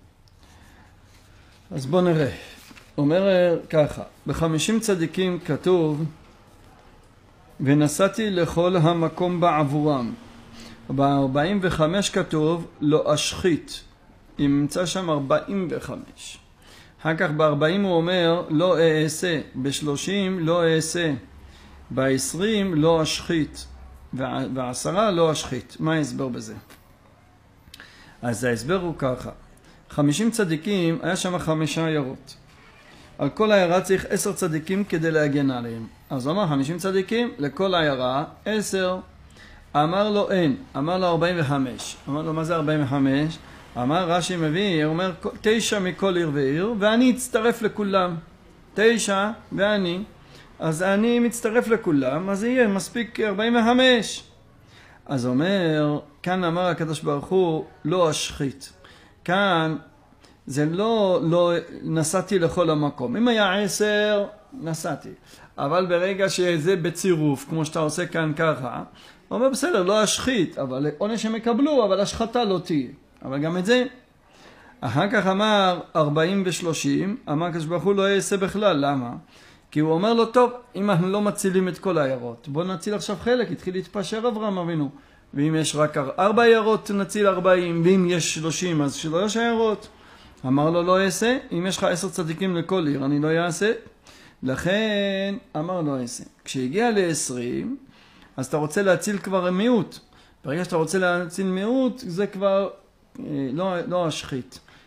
אז בוא נראה. אומר ככה, ב50 צדיקים כתוב, ונסעתי לכל המקום בעבורם. ב45 כתוב, לא אשחית. אם נמצא שם 45. אחר כך ב40 הוא אומר, לא אעשה. ב30 לא אעשה. ב20 לא אשחית. ב10 לא אשחית. מה ההסבר בזה? אז ההסבר הוא ככה. 50 צדיקים, היה שם 5 עיירות. על כל העיירה צריך 10 צדיקים כדי להגן עליהם. אז הוא אמר 50 צדיקים, לכל העיירה 10. אמר לו אין, אמר לו 45. אמר לו מה זה 45? אמר רש"י מביא, הוא אומר 9 מכל עיר ועיר, ואני אצטרף לכולם. 9 ואני. אז אני מצטרף לכולם, אז יהיה מספיק 45. אז אומר, כאן אמר הקדוש ברוך הוא, לא אשחית. כאן זה לא נסעתי לכל המקום. אם היה 10, נסעתי. אבל ברגע שזה בצירוף, כמו שאתה עושה כאן ככה, הוא אומר בסדר, לא אשחית, אבל עונש הם יקבלו, אבל השחתה לא תהיה. אבל גם את זה. אחר כך אמר 40 ו-30, אמר הקדוש ברוך הוא לא יעשה בכלל. למה? כי הוא אומר לו, טוב, אם אנחנו לא מצילים את כל העיירות, בוא נציל עכשיו חלק, התחיל להתפשר אברהם אבינו. ואם יש רק 4 עיירות, נציל 40, ואם יש 30, אז 3 עיירות. אמר לו, לא יעשה, אם יש לך 10 צדיקים לכל עיר, אני לא יעשה. לכן, אמר לא יעשה. כשהגיע ל-20, אז אתה רוצה להציל כבר מיעוט. ברגע שאתה רוצה להציל מיעוט, זה כבר לא אשחית.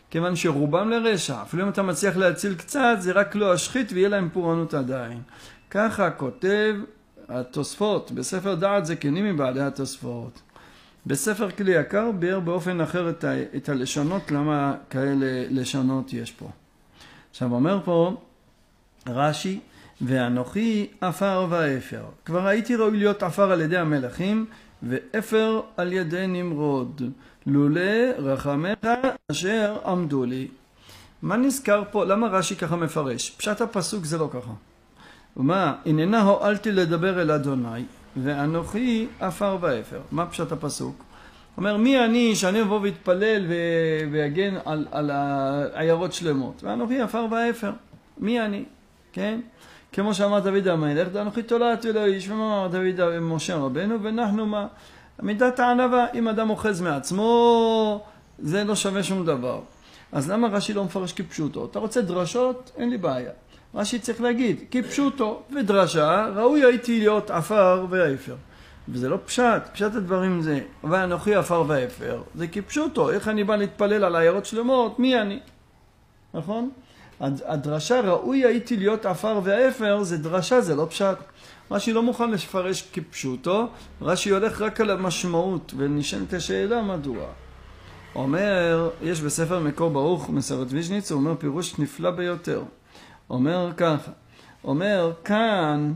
כיוון שרובם לרשע. אפילו אם אתה מצליח להציל קצת, זה רק לא השחית ויהיה להם פורענות עדיין. ככה כותב התוספות בספר דעת זקנים מבעלי התוספות. בספר כלי יקר ביאר באופן אחר את הלשונות, למה כאלה לשונות יש פה. עכשיו אומר פה רש"י, ואנוכי עפר ואפר. כבר הייתי ראוי להיות עפר על ידי המלכים, ואפר על ידי נמרוד. לולא רחמך אשר עמדו לי. מה נזכר פה? למה רש"י ככה מפרש? פשט הפסוק זה לא ככה. ומה? הננה הועלתי לדבר אל אדוני, ואנוכי עפר ואפר. מה פשט הפסוק? אומר, מי אני שאני אבוא והתפלל ויגן על העיירות שלמות? ואנוכי עפר ואפר. מי אני? כן? כמו שאמר דוד המלך, ואנוכי תולעתי לו איש, ומה אמר דוד משה רבנו, ואנחנו מה? מידת הענווה, אם אדם אוחז מעצמו, זה לא שווה שום דבר. אז למה רש"י לא מפרש כפשוטו? אתה רוצה דרשות? אין לי בעיה. רש"י צריך להגיד, כפשוטו ודרשה, ראוי הייתי להיות עפר ואפר. וזה לא פשט, פשט הדברים זה, ואנוכי עפר ואפר. זה כפשוטו, איך אני בא להתפלל על העיירות שלמות, מי אני? נכון? הדרשה ראוי הייתי להיות עפר ואפר, זה דרשה, זה לא פשט. רש"י לא מוכן לפרש כפשוטו, רש"י הולך רק על המשמעות, ונשאלת השאלה מדוע. אומר, יש בספר מקור ברוך, מסרת ויז'ניץ, הוא אומר פירוש נפלא ביותר. אומר ככה, אומר כאן,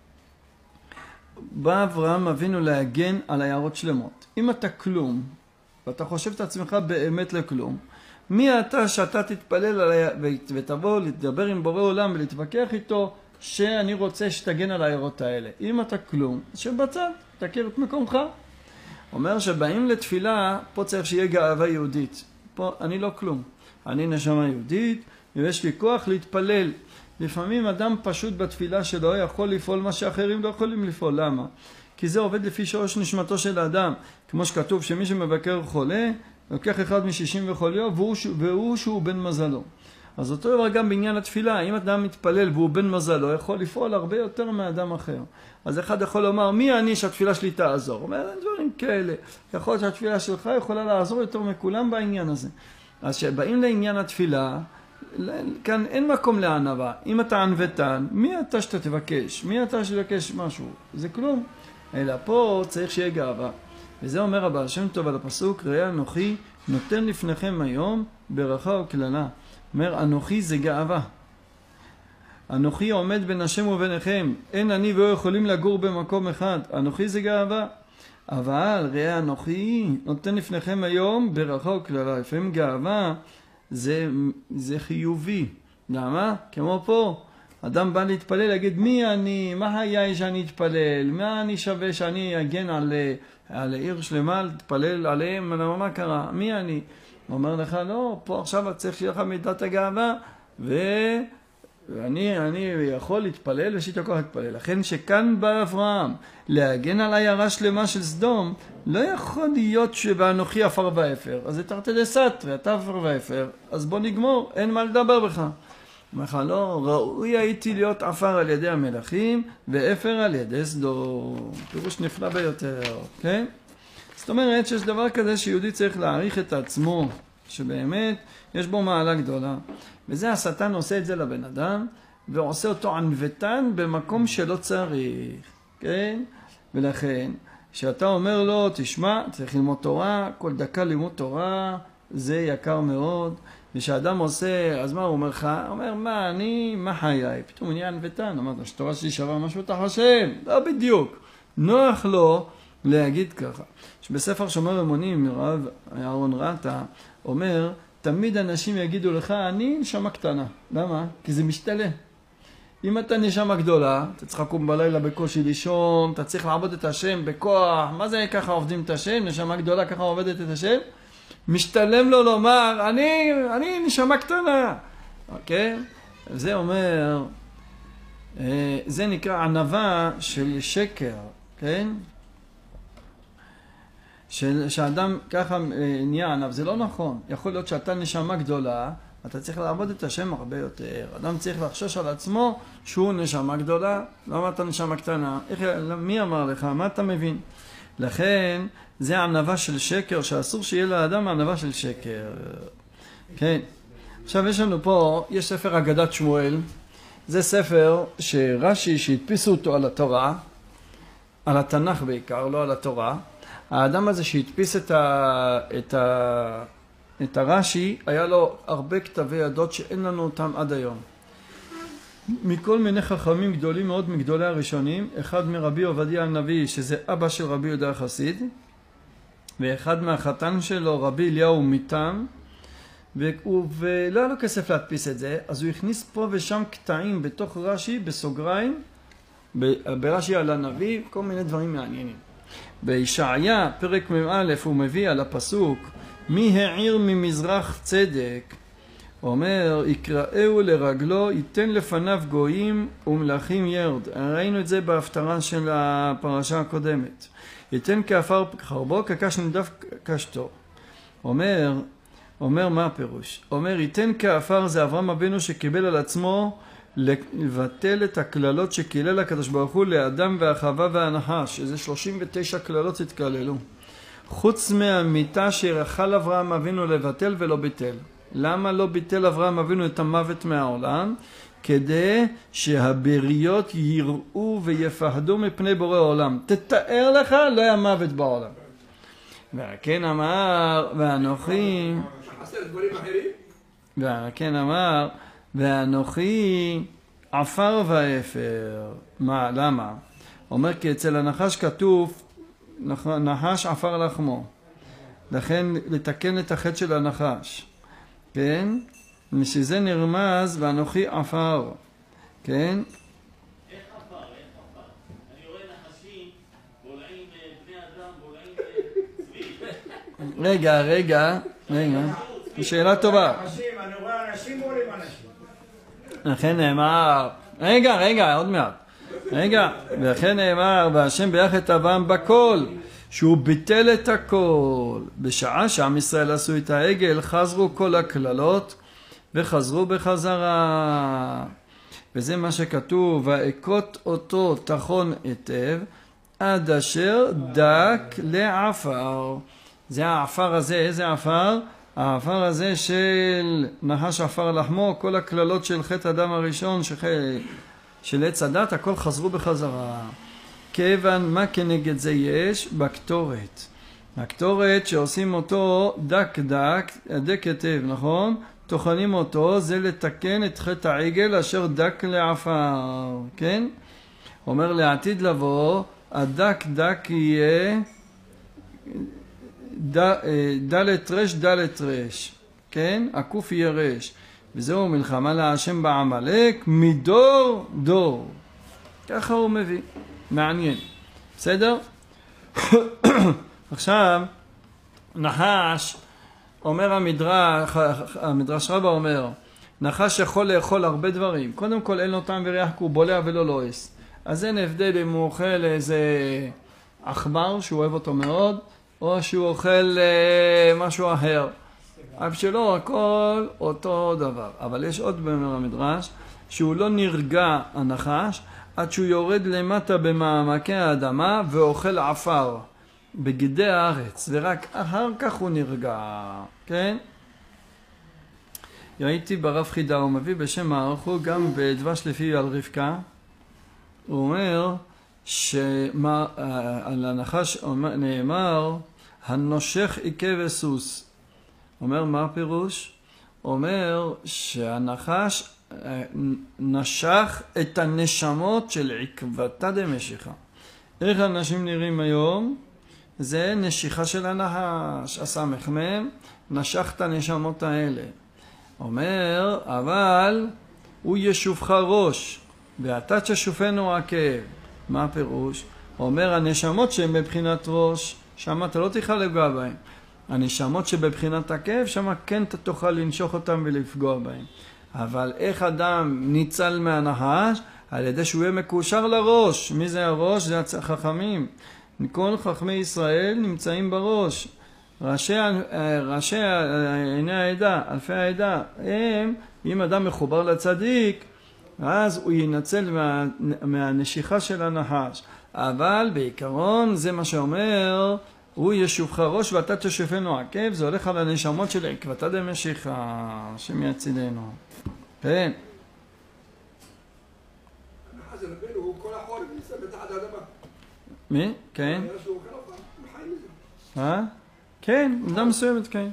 בא אברהם אבינו להגן על העיירות שלמות. אם אתה כלום, ואתה חושב את עצמך באמת לכלום, מי אתה שאתה תתפלל ותבוא לדבר עם בורא עולם ולהתווכח איתו שאני רוצה שתגן על העיירות האלה? אם אתה כלום, שבצד, תכיר את מקומך. אומר שבאים לתפילה, פה צריך שיהיה גאווה יהודית. פה אני לא כלום. אני נשמה יהודית, ויש לי כוח להתפלל. לפעמים אדם פשוט בתפילה שלו יכול לפעול מה שאחרים לא יכולים לפעול. למה? כי זה עובד לפי שורש נשמתו של האדם. כמו שכתוב שמי שמבקר חולה, לוקח אחד מ-60 וחוליו, והוא שהוא בן מזלו. אז אותו דבר גם בעניין התפילה, אם אדם מתפלל והוא בן מזלו, יכול לפעול הרבה יותר מאדם אחר. אז אחד יכול לומר, מי אני שהתפילה שלי תעזור? הוא אומר, אין דברים כאלה. יכול להיות שהתפילה שלך יכולה לעזור יותר מכולם בעניין הזה. אז שבאים לעניין התפילה, כאן אין מקום לענווה. אם אתה ענוותן, מי אתה שאתה תבקש? מי אתה שתבקש משהו? זה כלום. אלא פה צריך שיהיה גאווה. וזה אומר הבעל שם טוב על הפסוק, ראה אנוכי נותן לפניכם היום ברכה וקללה. אומר, אנוכי זה גאווה. אנוכי עומד בין השם וביניכם. אין אני והוא יכולים לגור במקום אחד. אנוכי זה גאווה. אבל ראה אנוכי נותן לפניכם היום ברכה וקללה. לפעמים גאווה זה חיובי. למה? כמו פה. אדם בא להתפלל, להגיד מי אני, מה היה שאני אתפלל, מה אני שווה שאני אגן על עיר שלמה, להתפלל עליהם, מה קרה, מי אני? הוא אומר לך, לא, פה עכשיו צריך שיהיה לך מידת הגאווה, ואני יכול להתפלל ושיט הכוח להתפלל. לכן שכאן בא אברהם להגן על העיירה שלמה של סדום, לא יכול להיות שבאנוכי עפר ואפר. אז זה תרתי דסתרי, אתה עפר ואפר, אז בוא נגמור, אין מה לדבר בך. אומר לך, לא, ראוי הייתי להיות עפר על ידי המלכים ואפר על ידי סדום. פירוש נפלא ביותר, כן? זאת אומרת שיש דבר כזה שיהודי צריך להעריך את עצמו, שבאמת יש בו מעלה גדולה. וזה השטן עושה את זה לבן אדם, ועושה אותו ענוותן במקום שלא צריך, כן? ולכן, כשאתה אומר לו, תשמע, צריך ללמוד תורה, כל דקה לימוד תורה, זה יקר מאוד. ושאדם עושה, אז מה הוא אומר לך? הוא אומר, מה חיי? פתאום הוא נהיה ענוותן. אמרת, שתורה שלי שווה משהו אתה חושב? לא בדיוק. נוח לו להגיד ככה. שבספר שומר אמונים, רב אהרון רטה, אומר, תמיד אנשים יגידו לך, אני נשמה קטנה. למה? כי זה משתלה. אם אתה נשמה גדולה, אתה צריך לקום בלילה בקושי לישון, אתה צריך לעבוד את השם בכוח. מה זה ככה עובדים את השם? נשמה גדולה ככה עובדת את השם? משתלם לו לומר, אני נשמה קטנה. אוקיי? זה אומר, זה נקרא ענווה של שקר, כן? שאדם ככה נהיה ענב, זה לא נכון. יכול להיות שאתה נשמה גדולה, אתה צריך לעבוד את השם הרבה יותר. אדם צריך לחשוש על עצמו שהוא נשמה גדולה. למה אתה נשמה קטנה? מי אמר לך? מה אתה מבין? לכן, זה ענווה של שקר, שאסור שיהיה לאדם ענווה של שקר. כן. עכשיו יש לנו פה, יש ספר אגדת שמואל. זה ספר שרש"י שהדפיסו אותו על התורה, על התנ"ך בעיקר, לא על התורה. האדם הזה שהדפיס את הרש"י, היה לו הרבה כתבי ידות שאין לנו אותם עד היום. מכל מיני חכמים גדולים מאוד מגדולי הראשונים, אחד מרבי עובדיה הנביא, שזה אבא של רבי יהודה החסיד, ואחד מהחתן שלו, רבי אליהו מתם, ולא היה לו כסף להדפיס את זה, אז הוא הכניס פה ושם קטעים בתוך רש"י, בסוגריים, ברש"י על הנביא, כל מיני דברים מעניינים. בישעיה, פרק מ"א, הוא מביא על הפסוק, מי העיר ממזרח צדק, אומר, יקראהו לרגלו, ייתן לפניו גויים ומלכים ירד. ראינו את זה בהפטרה של הפרשה הקודמת. ייתן כעפר חרבו, כקש נדף קשתו. אומר מה הפירוש? אומר, ייתן כעפר, זה אברהם אבינו שקיבל על עצמו לבטל את הכללות שקילל הקדוש ברוך הוא לאדם והחווה והנחש, שזה 39 כללות התקללו. חוץ מהמיטה שיכל אברהם אבינו לבטל ולא ביטל. למה לא ביטל אברהם אבינו את המוות מהעולם? כדי שהבריות יראו ויפחדו מפני בורא העולם. תתאר לך, לא היה מוות בעולם. והכן אמר, ואנוכי... והכן אמר, ואנוכי עפר ואפר. מה, למה? אומר כי אצל הנחש כתוב, נחש עפר לחמו. לכן לתקן את החטא של הנחש. כן? משזה נרמז ואנוכי עפר. כן? איך עפר? אני רואה נחשים בולעים בני אדם, בולעים צבי. רגע. שאלה טובה. אני רואה אנשים בולעים אנשים. לכן נאמר, רגע, עוד מעט. ולכן נאמר, והשם בירך את אברהם בכל, שהוא ביטל את הכל. בשעה שעם ישראל עשו את העגל, חזרו כל הכללות וחזרו בחזרה. וזה מה שכתוב, והאכות אותו תחון היטב, עד אשר דק לעפר. זה העפר הזה, איזה עפר? העפר הזה של נחש עפר לחמו, כל הכללות של חטא אדם הראשון, של עץ הדת, הכל חזרו בחזרה. כיוון מה כנגד זה יש? בקטורת. הקטורת שעושים אותו דק, דק היטב, נכון? טוחנים אותו, זה לתקן את חטא העגל אשר דק לעפר, כן? אומר לעתיד לבוא, הדק יהיה דלת רש, כן? הקוף יהיה רש. וזהו מלחמה להשם בעמלק מדור דור. ככה הוא מביא. מעניין. בסדר? עכשיו, נחש, אומר המדרש רבה אומר, נחש יכול לאכול הרבה דברים. קודם כל אין לו טעם וריח כי הוא בולע ולא לועס. אז אין הבדל אם הוא אוכל איזה עכבר שהוא אוהב אותו מאוד, או שהוא אוכל משהו אחר. אף שלא, הכל אותו דבר. אבל יש עוד באמר המדרש, שהוא לא נרגע הנחש, עד שהוא יורד למטה במעמקי האדמה ואוכל עפר בגדי הארץ, ורק אחר כך הוא נרגע, כן? ראיתי ברב חידה, הוא מביא בשם מערכו גם בדבש לפי על רבקה, הוא אומר שעל הנחש נאמר, הנושך עיקה וסוס. אומר מה הפירוש? אומר שהנחש נשך את הנשמות של עקבתא דמשיחא. איך אנשים נראים היום? זה נשיכה של הנחש, הסמ"ם, נשך את הנשמות האלה. אומר, אבל הוא ישופך ראש, ואתה תשופנו עקב. מה הפירוש? אומר, הנשמות שהן בבחינת ראש, שם אתה לא תוכל לגוע בהן. הנשמות שבבחינת עקב, שם כן אתה תוכל לנשוך אותם ולפגוע בהן. אבל איך אדם ניצל מהנחש? על ידי שהוא יהיה מקושר לראש. מי זה הראש? זה החכמים. כל חכמי ישראל נמצאים בראש. ראשי עיני העדה, אלפי העדה, הם, אם אדם מחובר לצדיק, אז הוא ינצל מהנשיכה של הנחש. אבל בעיקרון זה מה שאומר הוא ישובך ראש ואתה תשופנו עקב, זה הולך על הנשמות של עקבתא דמשיחא, השם יצידנו. כן. חזר רבנו, כל החורף ניסה בתחת האדמה. מי? כן. כן, במידה מסוימת, כן.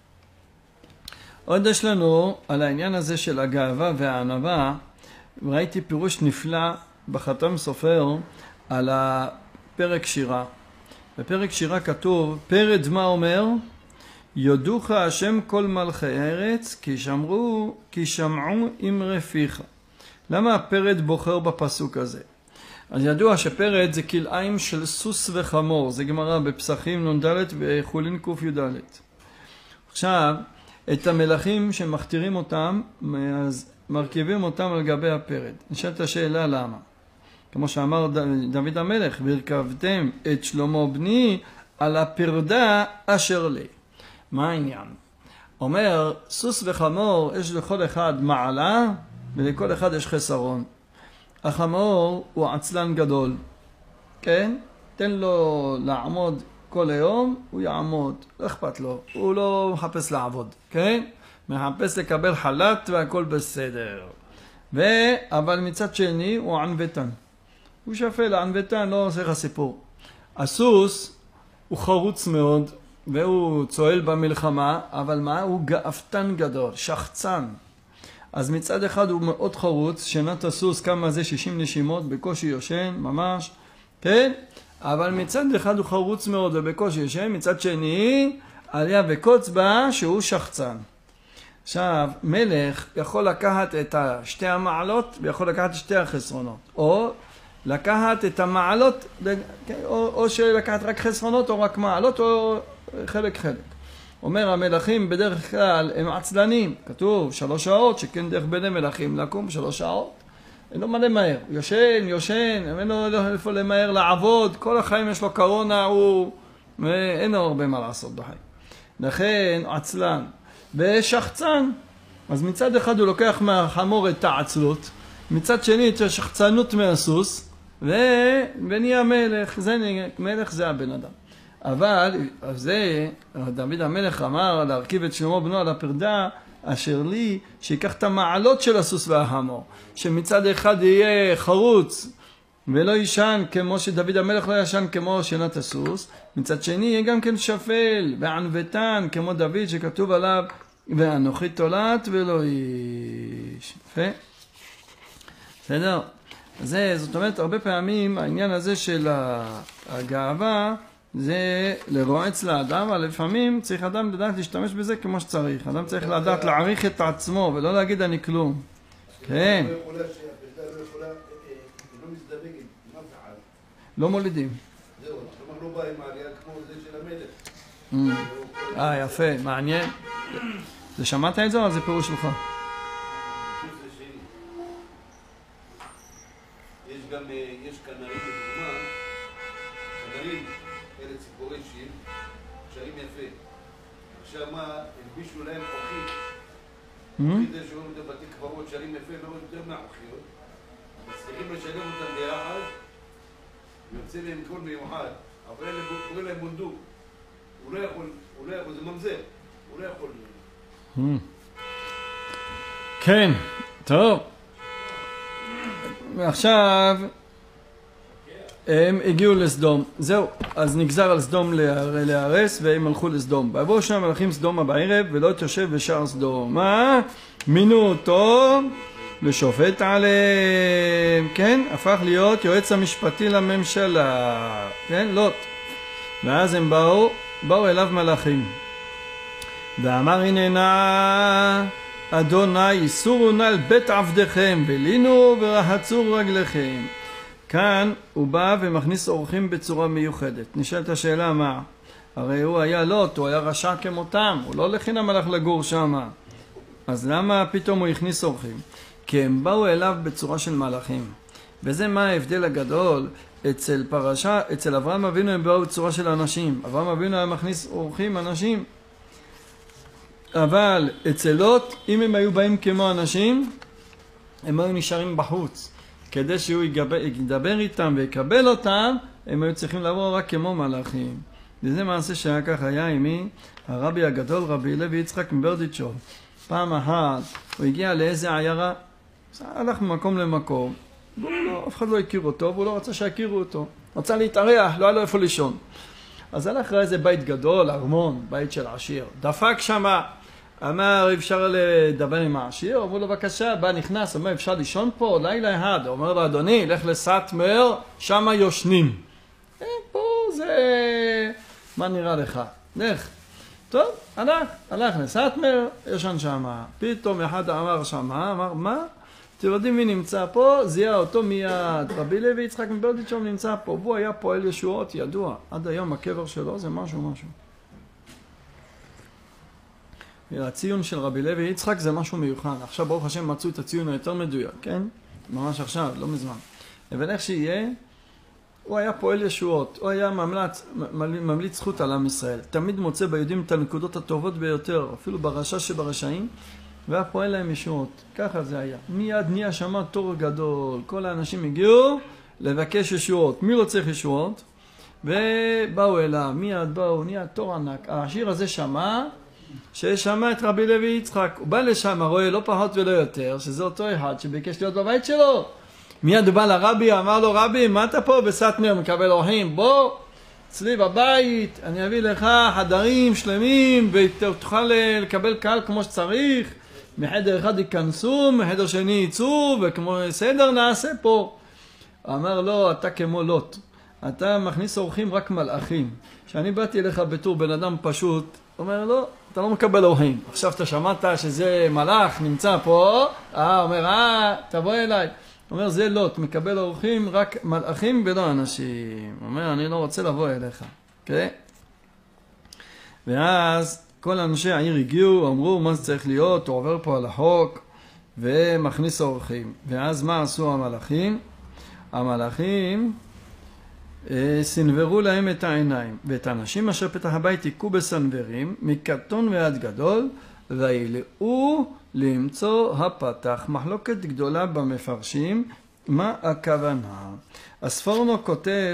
עוד יש לנו על העניין הזה של הגאווה והענווה, ראיתי פירוש נפלא בחתם סופר על הפרק שירה. בפרק שירה כתוב, פרד מה אומר? יודוך השם כל מלכי ארץ, כי שמעו אמרי פיך. למה הפרד בוחר בפסוק הזה? אז ידוע שפרד זה כלאיים של סוס וחמור, זה גמרא בפסחים נ"ד וחולין קי"ד. עכשיו, את המלכים שמכתירים אותם, אז מרכיבים אותם על גבי הפרד. נשאלת השאלה למה? כמו שאמר דוד המלך, והרכבתם את שלמה בני על הפרדה אשר לי. מה העניין? אומר, סוס וחמור יש לכל אחד מעלה ולכל אחד יש חסרון. החמור הוא עצלן גדול, כן? תן לו לעמוד כל היום, הוא יעמוד, לא אכפת לו, הוא לא מחפש לעבוד, כן? מחפש לקבל חלט והכל בסדר. אבל מצד שני הוא ענוותן. הוא שפל, ענוותן, לא עושה לך סיפור. הסוס הוא חרוץ מאוד, והוא צועל במלחמה, אבל מה? הוא גאוותן גדול, שחצן. אז מצד אחד הוא מאוד חרוץ, שנת הסוס כמה זה 60 נשימות, בקושי יושן, ממש, כן? אבל מצד אחד הוא חרוץ מאוד ובקושי יושן, מצד שני עליה וקוץ בה שהוא שחצן. עכשיו, מלך יכול לקחת את שתי המעלות ויכול לקחת את שתי החסרונות, או לקחת את המעלות, או שלקחת רק חסרונות או רק מעלות או חלק. אומר המלכים בדרך כלל הם עצלנים, כתוב 3 שעות, שכן דרך בין המלכים לקום 3 שעות. אין לו מה למהר, הוא יושן, אין לו איפה למהר לעבוד, כל החיים יש לו קורונה, אין לו הרבה מה לעשות בחיים. לכן עצלן ושחצן, אז מצד אחד הוא לוקח מהחמור את העצלות, מצד שני את השחצנות מהסוס, ונהיה מלך זה הבן אדם. אבל זה, דוד המלך אמר להרכיב את שלמה בנו על הפרדה, אשר לי, שיקח את המעלות של הסוס והחמור, שמצד אחד יהיה חרוץ ולא ישן כמו שדוד המלך לא ישן כמו שנת הסוס, מצד שני יהיה גם כן שפל וענוותן כמו דוד שכתוב עליו ואנוכי תולעת ולא איש. יפה? בסדר? זאת אומרת הרבה פעמים העניין הזה של הגאווה זה לרועץ לאדם, אבל לפעמים צריך אדם לדעת להשתמש בזה כמו שצריך. אדם צריך לדעת להעריך את עצמו ולא להגיד אני כלום. כן. לא מולידים. זהו, כלומר לא בא עם העלייה כמו זה של המלך. יפה, מעניין. זה שמעת את זה או זה פירוש שלך? יש כנרים לדוגמה, כנרים אלה ציפורי שיל, שרים יפה. עכשיו מה, הלבישו להם אוכית. אוכית זה שאומרים את בתי קברות, שרים יפה מאוד יותר מהאוכיות. מצליחים לשלם אותם ביחד, ויוצא להם קול מיוחד. אבל אלה קוראים להם בונדוק. הוא לא יכול, זה ממזר. הוא לא יכול. כן, טוב. ועכשיו הם הגיעו לסדום. זהו, אז נגזר על סדום להרס והם הלכו לסדום. ויבואו שני המלכים סדומה בערב ולא תושב בשער סדום. מינו אותו ושופט עליהם. כן, הפך להיות יועץ המשפטי לממשלה. כן, לוט. ואז הם באו אליו מלאכים. ואמר הננה אדוני איסורו נא על בית עבדיכם ולינו ורחצו רגליכם. כאן הוא בא ומכניס אורחים בצורה מיוחדת. נשאלת השאלה מה? הרי הוא היה לוט, הוא היה רשע כמותם, הוא לא לחינם הלך לגור שם. אז למה פתאום הוא הכניס אורחים? כי הם באו אליו בצורה של מלאכים. וזה מה ההבדל הגדול. אצל אברהם אבינו הם באו בצורה של אנשים. אברהם אבינו היה מכניס אורחים, אנשים. אבל אצל לוט, אם הם היו באים כמו אנשים, הם היו נשארים בחוץ. כדי שהוא ידבר איתם ויקבל אותם, הם היו צריכים לבוא רק כמו מלאכים. וזה מעשה שהיה כך היה עמי הרבי הגדול רבי לוי יצחק מברדיצ'וב. פעם אחת הוא הגיע לאיזה עיירה, הלך ממקום למקום, אף אחד לא הכיר אותו והוא לא רצה שיכירו אותו, רצה להתארח, לא היה לו איפה לישון. אז הלך לאיזה בית גדול, ארמון, בית של עשיר, דפק שמה, אמר אפשר לדבר עם העשיר, אמרו לו בבקשה, בא נכנס, אמר אפשר לישון פה לילה אחד, אומר לו אדוני לך לסאטמר, שמה יושנים. פה זה, מה נראה לך? לך. טוב, הלך לסאטמר, ישן שמה. פתאום אחד אמר שמה, אמר מה? אתם יודעים מי נמצא פה? זיהה אותו מיד. רבי לוי יצחק מברדיצ'וב נמצא פה, והוא היה פועל ישועות ידוע. עד היום הקבר שלו זה משהו. הציון של רבי לוי יצחק זה משהו מיוחד. עכשיו ברוך השם מצאו את הציון היותר מדויק, כן? ממש עכשיו, לא מזמן. אבל איך שיהיה, הוא היה פועל ישועות, הוא היה ממליץ זכות על עם ישראל. תמיד מוצא ביהודים את הנקודות הטובות ביותר, אפילו ברשע שברשעים, והיה פועל להם ישועות. ככה זה היה. מיד נהיה שמה תור גדול, כל האנשים הגיעו לבקש ישועות. מי לא צריך ישועות? ובאו אליו, מיד באו, נהיה תור ענק. העשיר הזה שמע, ששמע את רבי לוי יצחק, הוא בא לשם, רואה לא פחות ולא יותר, שזה אותו אחד שביקש להיות בבית שלו. מיד הוא בא לרבי, אמר לו רבי, מה אתה פה בסאטמר מקבל אורחים? בוא, אצלי בבית, אני אביא לך חדרים שלמים, ותוכל לקבל קהל כמו שצריך, מחדר אחד ייכנסו, מחדר שני ייצאו, וכמו סדר נעשה פה. אמר לו, אתה כמו לוט, אתה מכניס אורחים רק מלאכים. כשאני באתי אליך בתור בן אדם פשוט, אומר לו, אתה לא מקבל אורחים. עכשיו אתה שמעת שזה מלאך נמצא פה, אומר, תבוא אליי. אומר, זה לוט, מקבל אורחים רק מלאכים ולא אנשים. אומר, אני לא רוצה לבוא אליך. אוקיי? ואז כל אנשי העיר הגיעו, אמרו, מה זה צריך להיות? הוא עובר פה על החוק ומכניס אורחים. ואז מה עשו המלאכים? המלאכים סנברו להם את העיניים, ואת האנשים אשר פתח הבית היכו בסנברים, מקטון ועד גדול, וילאו למצוא הפתח. מחלוקת גדולה במפרשים, מה הכוונה? הספורנו כותב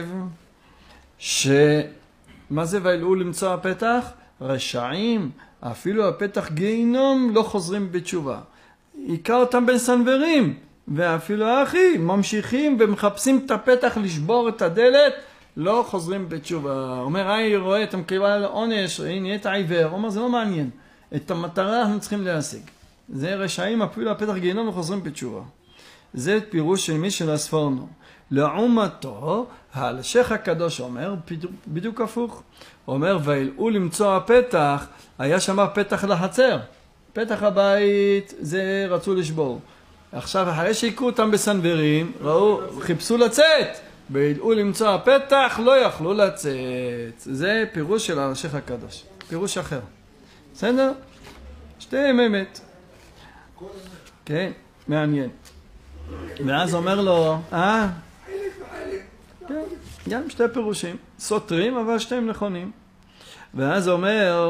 מה זה וילאו למצוא הפתח? רשעים, אפילו הפתח גיהינום לא חוזרים בתשובה. עיקר אותם בין סנברים, ואפילו האחים ממשיכים ומחפשים את הפתח לשבור את הדלת, לא חוזרים בתשובה. אומר, רואה, אתה מקבל עונש, נהיית עיוור. אומר, זה לא מעניין. את המטרה אנחנו צריכים להשיג. זה רשעים, אפילו הפתח גיהינום לא חוזרים בתשובה. זה פירוש של מי של הספורנו. לעומתו, הלשך הקדוש אומר, בדיוק הפוך. אומר, וילאו למצוא הפתח, היה שם פתח לחצר. פתח הבית, זה רצו לשבור. עכשיו, אחרי שיקרו אותם בסנברים, ראו, חיפשו לצאת. וידעו למצוא הפתח, לא יכלו לצאת. זה פירוש של הלשך הקדוש. פירוש אחר. בסדר? שתיהם אמת. כן, מעניין. ואז אומר לו, כן, גם שתי פירושים. סותרים, אבל שתיהם נכונים. ואז אומר,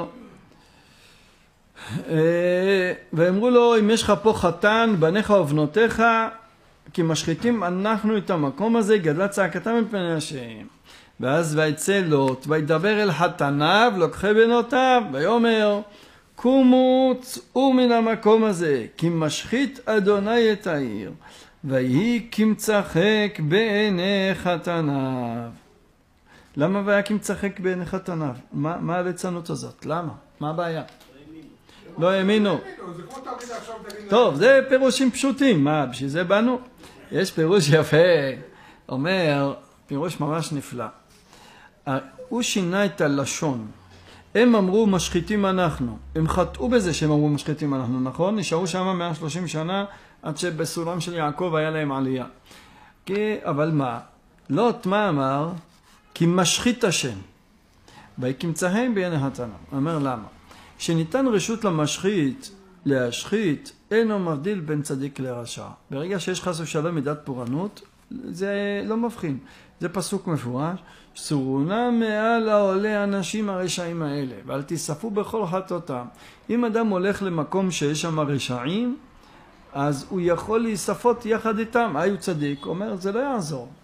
ואמרו לו, אם יש לך פה חתן, בניך ובנותיך, כי משחיתים אנחנו את המקום הזה, גדלה צעקתם מפני השם. ואז ויצא לוט, וידבר אל חתניו, לוקחי בנותיו, ויאמר, קומו צאו מן המקום הזה, כי משחית אדוני את העיר, ויהי כמצחק בעיני חתניו. למה והיה כמצחק בעיני חתניו? מה הליצנות הזאת? למה? מה הבעיה? לא האמינו. טוב, זה פירושים פשוטים. מה, בשביל זה באנו? יש פירוש יפה. אומר, פירוש ממש נפלא. הוא שינה את הלשון. הם אמרו משחיתים אנחנו. הם חטאו בזה שהם אמרו משחיתים אנחנו, נכון? נשארו שם 130 שנה עד שבסולם של יעקב היה להם עלייה. אבל מה? לוט מה אמר? כי משחית השם. ויקמצהם בעיני חתניו. אומר למה? שניתן רשות למשחית להשחית, אינו מבדיל בין צדיק לרשע. ברגע שיש חס ושלום מידת פורענות, זה לא מבחין. זה פסוק מפורש, סורונה מעל העולה אנשים הרשעים האלה, ואל תיספו בכל חטאותם. אם אדם הולך למקום שיש שם רשעים, אז הוא יכול להיספות יחד איתם. היו צדיק, אומר, זה לא יעזור.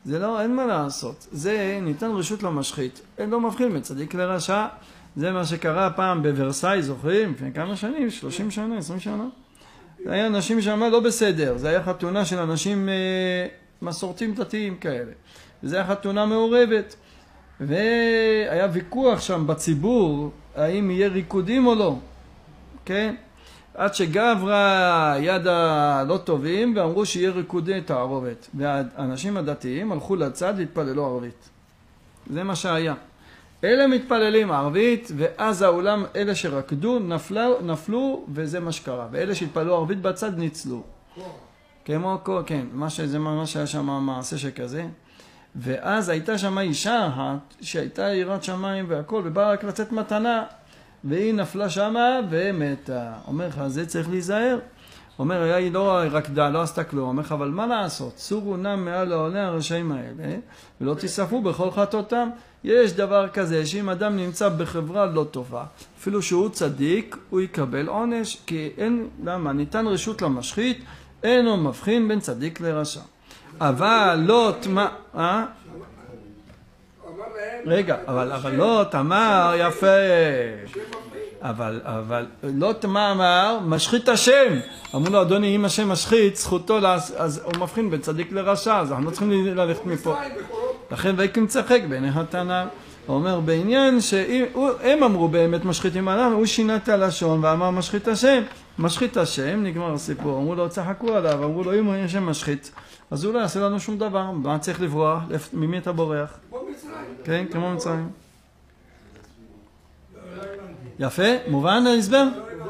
זה לא, אין מה לעשות. זה ניתן רשות למשחית. אין לא מבחין מצדיק לרשע. זה מה שקרה פעם בוורסאי, זוכרים? לפני כמה שנים? 30 שנה, 20 שנה. זה היה אנשים שם לא בסדר. זה היה חתונה של אנשים מסורתיים דתיים כאלה. וזה היה חתונה מעורבת. והיה ויכוח שם בציבור, האם יהיה ריקודים או לא. כן? עד שגברה יד הלא טובים ואמרו שיהיה ריקודי תערובת. והאנשים הדתיים הלכו לצד והתפללו ערבית. זה מה שהיה. אלה מתפללים ערבית, ואז האולם, אלה שרקדו, נפלו, וזה מה שקרה. ואלה שהתפללו ערבית בצד ניצלו. כמו, כן, זה מה שהיה שם מעשה שכזה. ואז הייתה שם אישה שהייתה יראת שמיים והכל, ובאה רק לצאת מתנה, והיא נפלה שמה ומתה. אומר לך, זה צריך להיזהר. אומר, היא לא רקדה, לא עשתה כלום. אומר לך, אבל מה לעשות? סורו נם מעל העוני הרשעים האלה, ולא תספו בכל חטאותם. יש דבר כזה, שאם אדם נמצא בחברה לא טובה, אפילו שהוא צדיק, הוא יקבל עונש, כי אין, למה? ניתן רשות למשחית, אינו מבחין בין צדיק לרשע. אבל לוט, מה? רגע, אבל לוט אמר, יפה. אבל לוט מה אמר? משחית השם. אמרו לו, אדוני, אם השם משחית, זכותו, אז הוא מבחין בין צדיק לרשע, אז אנחנו לא צריכים ללכת מפה. לכן ויקם צחק בעיני התנא. הוא אומר בעניין שהם אמרו באמת משחיתים עליו, הוא שינה את הלשון ואמר משחית השם. משחית השם, נגמר הסיפור. אמרו לו, צחקו עליו, אמרו לו, אם הוא השם משחית, אז הוא לא יעשה לנו שום דבר. מה צריך לברוח? ממי אתה בורח? כן, כמו מצרים. יפה, מובן ההסבר?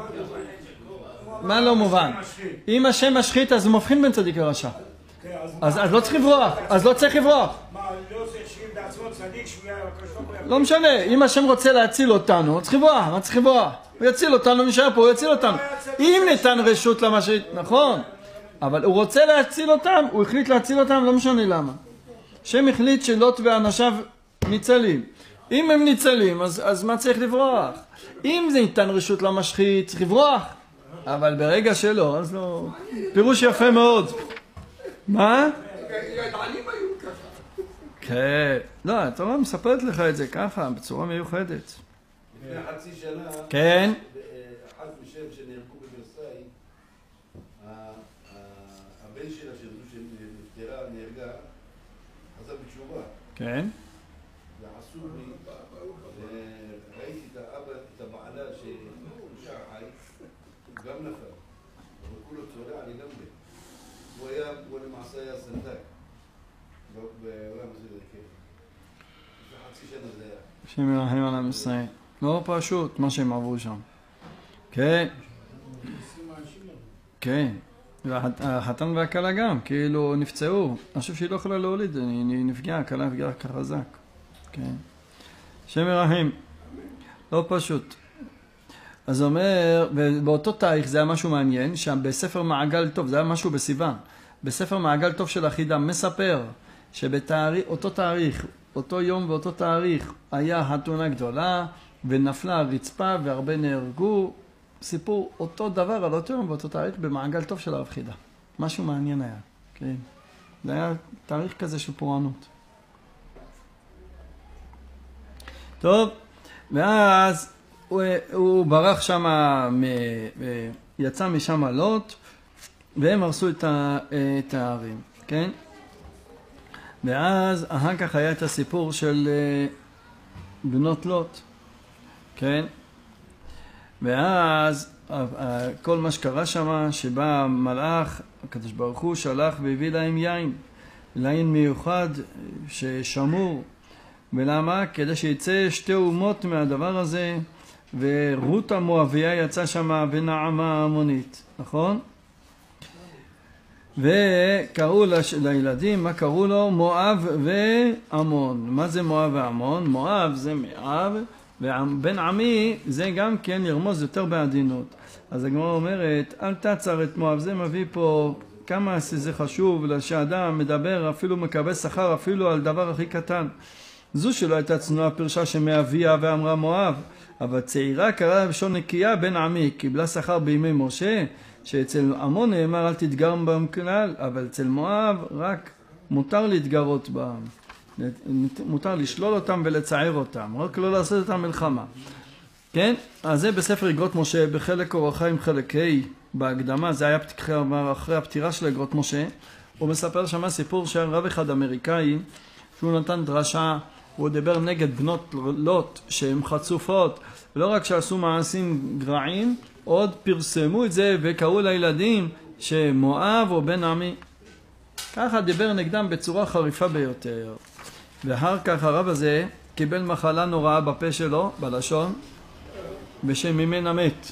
מה לא מובן? אם השם משחית אז הוא מבחין בין צדיק לרשע. אז לא צריך לברוח, אז לא צריך לברוח. לא משנה, אם השם רוצה להציל אותנו, צריך לברוח, מה צריך לברוח? הוא יציל אותנו, נשאר פה, הוא יציל אותנו. אם ניתן רשות למשחית, נכון, אבל הוא רוצה להציל אותם, הוא החליט להציל אותם, לא משנה למה. השם החליט שלוט ואנשיו ניצלים. אם הם ניצלים, אז מה צריך לברוח? אם זה ניתן רשות למשחית, צריך לברוח. אבל ברגע שלא, אז לא... פירוש יפה מאוד. מה? כן. לא, אתה לא מספרת לך את זה ככה, בצורה מיוחדת. לפני חצי שנה, כן. אחת משם שנהרגו בוורסאי, הבן שלה שנפטרה, נהרגה, חזר בתשובה. כן. ועשו לי, ראיתי את האבא, את הבעלה שחושה חי, הוא גם נפל. אבל כולו צורע לגמרי. הוא למעשה היה סנדק. בעולם הזה זה כיף. לפני חצי שנה זה היה. השם ירחם על עם ישראל. לא פשוט מה שהם עברו שם. כן. כן. והחתן והכלה גם, כאילו נפצעו. אני חושב שהיא לא יכולה להוליד, היא נפגעה, הכלה נפגעה כחזק. כן. השם ירחם. לא פשוט. אז אומר, ובאותו תאריך זה היה משהו מעניין, שם בספר מעגל טוב, זה היה משהו בסיוון. בספר מעגל טוב של אחידם מספר שבאותו תאריך, אותו יום ואותו תאריך היה חתונה גדולה ונפלה הרצפה והרבה נהרגו. סיפור אותו דבר על אותו יום ואותו תאריך במעגל טוב של הרב חידה. משהו מעניין היה. כן. זה היה תאריך כזה של פורענות. טוב, ואז הוא ברח שם, יצא משם לוט, והם הרסו את הערים, כן? ואז אחר כך היה את הסיפור של בנות לוט, כן? ואז כל מה שקרה שם, שבא מלאך, הקדוש ברוך הוא שלח והביא להם יין מיוחד ששמור. ולמה? כדי שיצא שתי אומות מהדבר הזה, ורות המואביה יצא שם ונעמה המונית, נכון? וקראו לילדים, מה קראו לו? מואב ועמון. מה זה מואב ועמון? מואב זה מאב, ובן עמי זה גם כן לרמוז יותר בעדינות. אז הגמרא אומרת, אל תעצר את מואב. זה מביא פה כמה זה חשוב, שאדם מדבר, אפילו מקבל שכר, אפילו על דבר הכי קטן. זו שלא הייתה צנועה פרשה שמאביה ואמרה מואב, אבל צעירה קראה בשון נקייה בן עמי, קיבלה שכר בימי משה, שאצל עמון נאמר אל תתגרם בהם כלל, אבל אצל מואב רק מותר להתגרות בהם, מותר לשלול אותם ולצער אותם, רק לא לעשות אותם מלחמה. כן? אז זה בספר אגרות משה, בחלק אורח חיים חלק ה' בהקדמה, זה היה אחרי הפטירה של אגרות משה, הוא מספר שם סיפור של רב אחד אמריקאי, שהוא נתן דרשה, הוא דיבר נגד בנות לוט שהן חצופות, לא רק שעשו מעשים גרעים, עוד פרסמו את זה וקראו לילדים שמואב או בן עמי. ככה דיבר נגדם בצורה חריפה ביותר. ואחר כך הרב הזה קיבל מחלה נוראה בפה שלו, בלשון, ושממנה מת.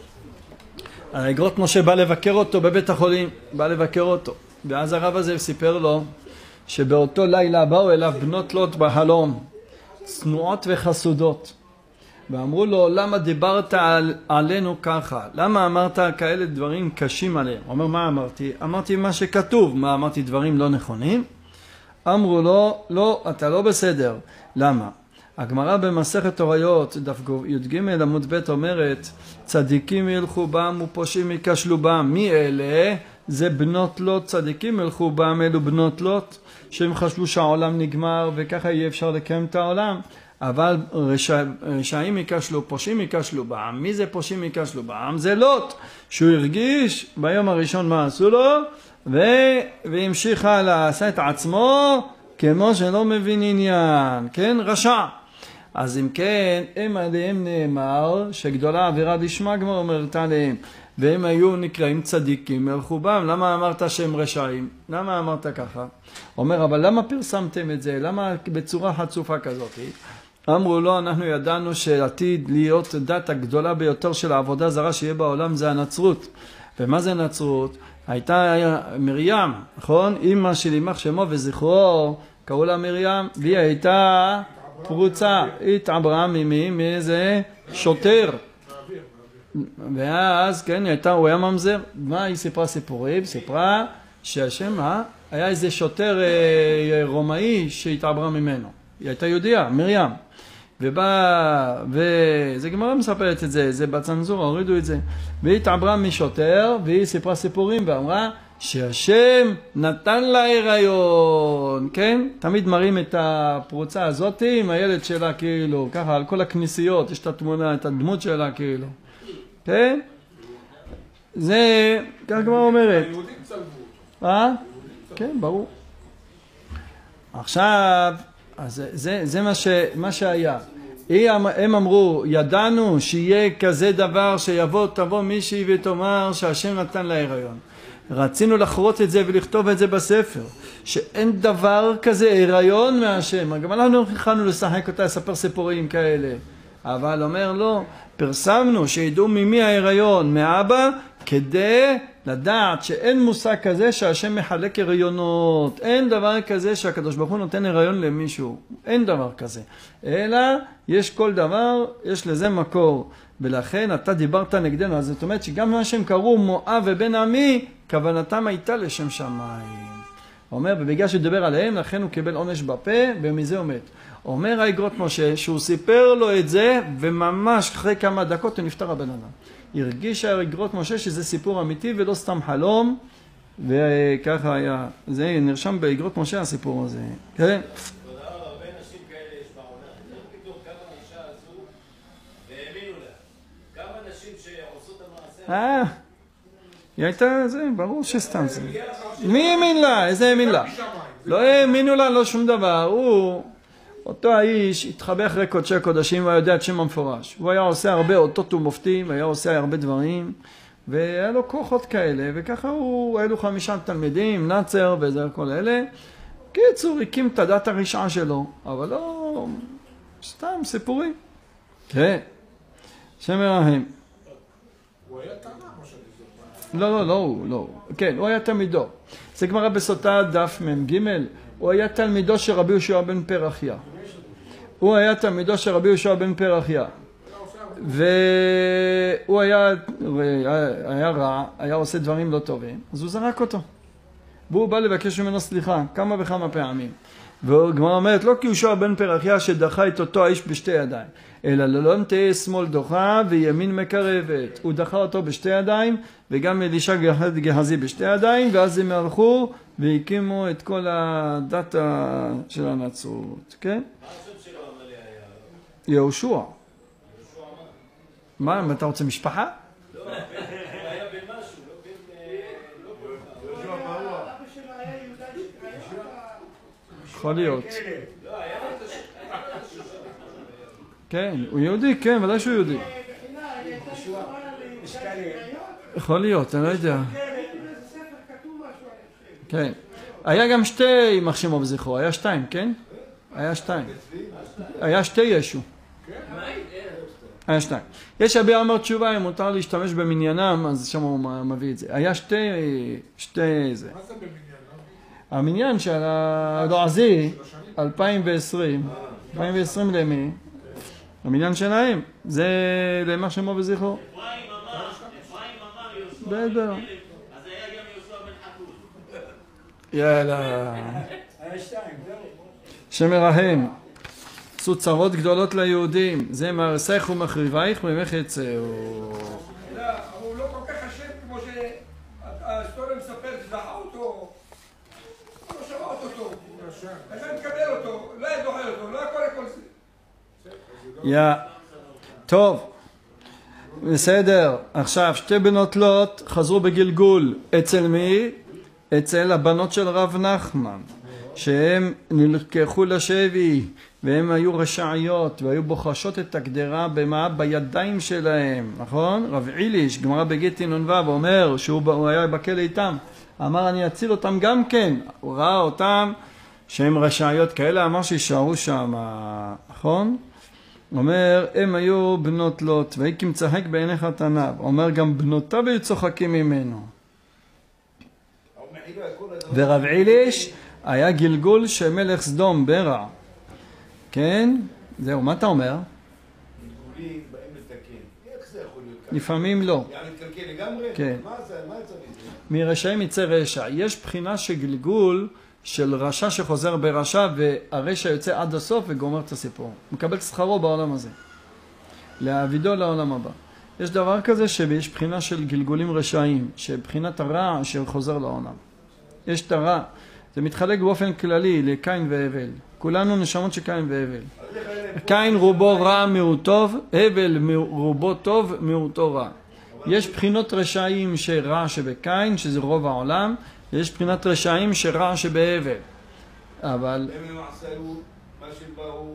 אגרות משה בא לבקר אותו בבית החולים, בא לבקר אותו. ואז הרב הזה סיפר לו שבאותו לילה באו אליו בנות לוט בחלום, צנועות וחסודות. ואמרו לו, למה דיברת עלינו ככה? למה אמרת כאלה דברים קשים עליהם? הוא אומר, מה אמרתי? אמרתי מה שכתוב. מה אמרתי, דברים לא נכונים? אמרו לו, לא, אתה לא בסדר. למה? הגמרא במסכת הוריות, דף י"ג עמוד ב' אומרת, צדיקים ילכו בם ופושעים ייכשלו בם. מי אלה? זה בנות לוט. צדיקים ילכו בם, אלו בנות לוט, שהם חשבו שהעולם נגמר וככה יהיה אפשר לקיים את העולם. אבל רשעים ייכשלו, פושעים ייכשלו בעם. מי זה פושעים ייכשלו בעם? זה לוט, שהוא הרגיש ביום הראשון מה עשו לו, והמשיך הלאה, עשה את עצמו כמו שלא מבין עניין, כן? רשע. אז אם כן, הם עליהם נאמר שגדולה עבירה לשמה, גמרא אומרת עליהם, והם היו נקראים צדיקים ילכו בם. למה אמרת שהם רשעים? למה אמרת ככה? אומר, אבל למה פרסמתם את זה? למה בצורה חצופה כזאת? אמרו לו, אנחנו ידענו שעתיד להיות דת הגדולה ביותר של העבודה זרה שיהיה בעולם זה הנצרות. ומה זה נצרות? הייתה מרים, נכון? אמא של יימח שמו וזכרו, קראו לה מרים, והיא הייתה פרוצה, התעברה מאיזה שוטר. ואז, כן, הוא היה ממזר. מה היא סיפרה סיפורים? סיפרה שהשם היה איזה שוטר רומאי שהתעברה ממנו. היא הייתה יהודיה, מרים. וזה גמרא מספרת את זה, זה בצנזורה, הורידו את זה. והיא התעברה משוטר, והיא סיפרה סיפורים ואמרה שהשם נתן לה הריון, כן? תמיד מראים את הפרוצה הזאת עם הילד שלה כאילו, ככה על כל הכנסיות, יש את התמונה, את הדמות שלה כאילו. כן? זה, כך גמרא אומרת. היהודים צלבו. כן, ברור. עכשיו, אז זה מה שהיה. הם אמרו, ידענו שיהיה כזה דבר תבוא מישהי ותאמר שהשם נתן לה הריון. רצינו לחרוץ את זה ולכתוב את זה בספר, שאין דבר כזה הריון מהשם. גם אנחנו הכנו לשחק אותה, לספר סיפורים כאלה. אבל אומר לא, פרסמנו שידעו ממי ההיריון, מאבא, כדי לדעת שאין מושג כזה שהשם מחלק הריונות. אין דבר כזה שהקדוש ברוך הוא נותן הריון למישהו. אין דבר כזה. אלא יש כל דבר, יש לזה מקור. ולכן אתה דיברת נגדנו. אז זאת אומרת שגם מה שהם קראו מואב ובן עמי, כוונתם הייתה לשם שמיים. הוא אומר, ובגלל שדבר עליהם, לכן הוא קיבל עונש בפה, ומזה הוא מת. אומר האגרות משה, שהוא סיפר לו את זה, וממש אחרי כמה דקות הוא נפטר הבן אדם. הרגיש האגרות משה שזה סיפור אמיתי ולא סתם חלום, וככה היה. זה נרשם באגרות משה הסיפור הזה. כן? תודה רבה, הרבה נשים כאלה יש בעולם. איך פתאום כמה האישה הזו, והאמינו לה. כמה נשים שעושות המעשה... היא הייתה, זה ברור שסתם זה. מי האמין לה? איזה האמין לה? לא האמינו לה, לא שום דבר. אותו האיש התחבא אחרי קודשי הקודשים, והוא יודע את שם המפורש. הוא היה עושה הרבה אותות ומופתים, היה עושה הרבה דברים, והיה לו כוחות כאלה, וככה היה לו 5 תלמידים, נצר וזה כל אלה. קיצור, הקים את הדת הרשעה שלו, אבל לא, סתם סיפורים. כן, שם ירחם. הוא היה תנא, מה שאני זוכר. לא. כן, הוא היה תלמידו. זה גמרא בסוטה דף מ"ג. הוא היה תלמידו של רבי יהושע בן פרחיה. הוא היה תלמידו של רבי יהושע בן פרחיה. והוא היה רע, היה עושה דברים לא טובים, אז הוא זרק אותו. והוא בא לבקש ממנו סליחה כמה וכמה פעמים. והגמרא אומרת, לא כי יהושע בן פרחיה שדחה את אותו האיש בשתי ידיים, אלא לא תהיה שמאל דוחה וימין מקרבת. הוא דחה אותו בשתי ידיים, וגם אלישע גחזי בשתי ידיים, ואז הם הלכו והקימו את כל הדת של הנצרות. כן? מה השם שלו המלא היה? יהושע. יהושע מה? מה, אתה רוצה משפחה? לא, הוא היה בן משהו, לא בן... יהושע מרוח. אבא שלו היה יהודה שקראיה. יכול להיות. לא, היה לו את השם. כן, הוא יהודי, כן, ודאי שהוא יהודי. בחינה, היא הייתה שורה ליהודה שקראיות. יכול להיות, אני לא יודע. באיזה ספר כתוב משהו עליהם. כן. היה גם שתי יימח שמו וזכרו, היה שתיים, כן? היה שתיים. היה שתי ישו. היה שתיים. יש הרבה אמר תשובה, אם מותר להשתמש במניינם, אז שם הוא מביא את זה. היה שתי זה. מה זה במניין? המניין של הלועזי, 2020 למי? המניין שלהם, זה למה שמו וזכרו. אפרים אמר יהושע בסדר. אז היה גם יהושע בן חתול. יאללה. היה שתיים, זהו. שמרהם. עשו צרות גדולות ליהודים. זה מהרסייך ומחריבייך ממך יצאו. אלא, הוא לא כל כך אשם כמו שההיסטוריה מספרת, דחה אותו. לא שמע אותו. לכן מקבל אותו, לא היה דוחה אותו, לא היה קורה כל זה. טוב. בסדר. עכשיו, שתי בנות לוט חזרו בגלגול. אצל מי? אצל הבנות של רב נחמן. שהם נלקחו לשבי, והם היו רשעיות, והיו בוחשות את הגדרה במה? בידיים שלהם, נכון? רב עיליש, גמרא בגיטין נ"ו, אומר שהוא היה בכלא איתם, אמר אני אציל אותם גם כן, הוא ראה אותם שהם רשעיות כאלה, אמר שישארו שם, נכון? אומר, הם היו בנות לוט, והיא כמצחק בעיניך תניו, אומר גם בנותיו היו צוחקים ממנו. ורב עיליש, היה גלגול של מלך סדום ברע. כן? זהו, מה אתה אומר? גלגולים באים לתקן. איך זה יכול להיות ככה? לפעמים לא. יעני להתקלקל לגמרי? כן. מה זה? מה יצא מזה? מרשעים יצא רשע. יש בחינה של גלגול של רשע שחוזר ברשע, והרשע יוצא עד הסוף וגומר את הסיפור. מקבל שכרו בעולם הזה. להעבידו לעולם הבא. יש דבר כזה שיש בחינה של גלגולים רשעים, שבחינת הרע שחוזר לעולם. יש את הרע. זה מתחלק באופן כללי לקין והבל. כולנו נשמות של קין והבל. קין רובו רע מיעוט טוב, הבל רובו טוב מיעוטו רע. יש בחינות רשעים שרע שבקין, שזה רוב העולם, ויש בחינת רשעים שרע שבהבל. אבל... הם למעשה היו מה שבאו